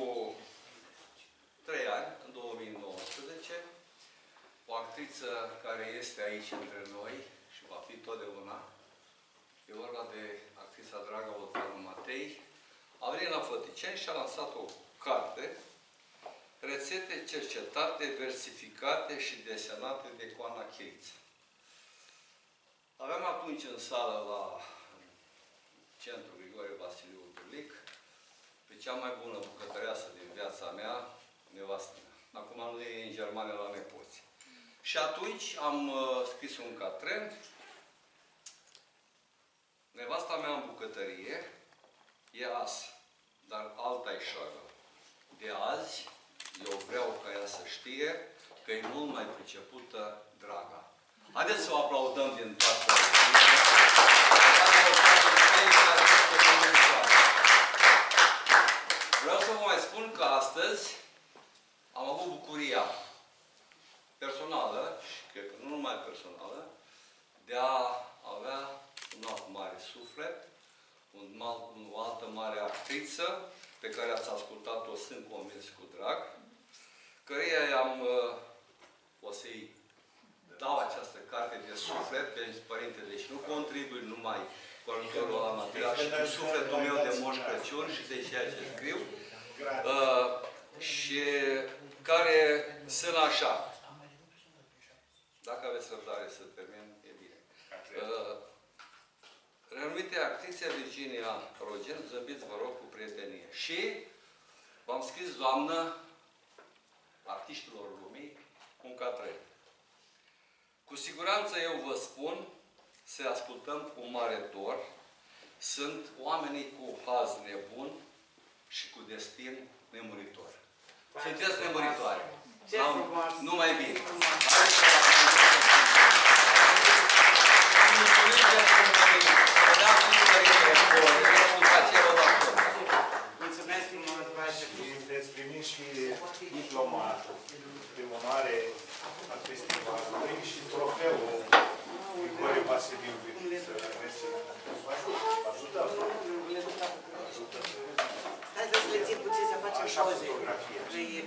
3 ani, în 2019, o actriță care este aici între noi și va fi totdeauna, e vorba de actrița Draga Olteanu Matei, a venit la Făticeni și a lansat o carte, rețete cercetate, versificate și desenate de Coana Chiriță. Aveam atunci în sală la centru Grigore Vasiliu Burlic pe cea mai bună bucătăreasă din viața mea, nevastă mea. Acum nu e în Germania la nepoți. Și atunci am scris un catren. Nevasta mea în bucătărie e as. dar alta e șoară. De azi, eu vreau ca ea să știe că e mult mai pricepută Draga. Haideți să o aplaudăm din toată Vreau să vă mai spun că astăzi am avut bucuria personală, și cred că nu numai personală, de a avea un alt mare suflet, o altă mare actriță, pe care ați ascultat-o, sunt convins, cu drag, căreia o să-i dau această carte de suflet, pentru părinte, deci nu contribui numai cu ajutorul la material, și cu sufletul meu de Moș Crăciun și de ceea ce scriu, și care sunt așa. Dacă aveți răbdare să termin, e bine. Renumite actrițe Virginia Rogen, zâmbiți, vă rog, cu prietenie. Și v-am scris, doamnă, artiștilor lumii, un catren. Cu siguranță eu vă spun să ascultăm cu mare dor. Sunt oamenii cu haz nebun și cu destin nemuritor. Sunteți nemuritoare. Numai bine. Mulțumesc frumos, Vașă. Veți primi și diploma de onoare a festivalului și trofeul Grigore Basiliu. Haideți să le țin puțin să facem poze. E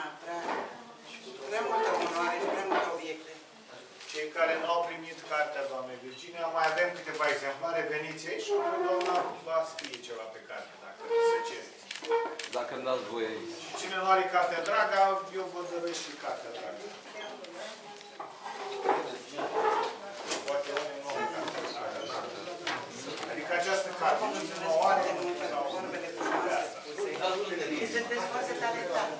prea multă onoare și prea multe obiecte. Cei care nu au primit cartea doamnei Virginia, mai avem câteva exemplare, veniți aici și doamna va scrie ceva pe carte, dacă nu se cereți. Dacă îmi dați voie aici. Și cine nu are cartea Draga, eu vă dăresc și cartea Draga. Poate unii nu au cartea Draga. Adică această carte, cine nu o are, sau... Sunteți foarte talentați.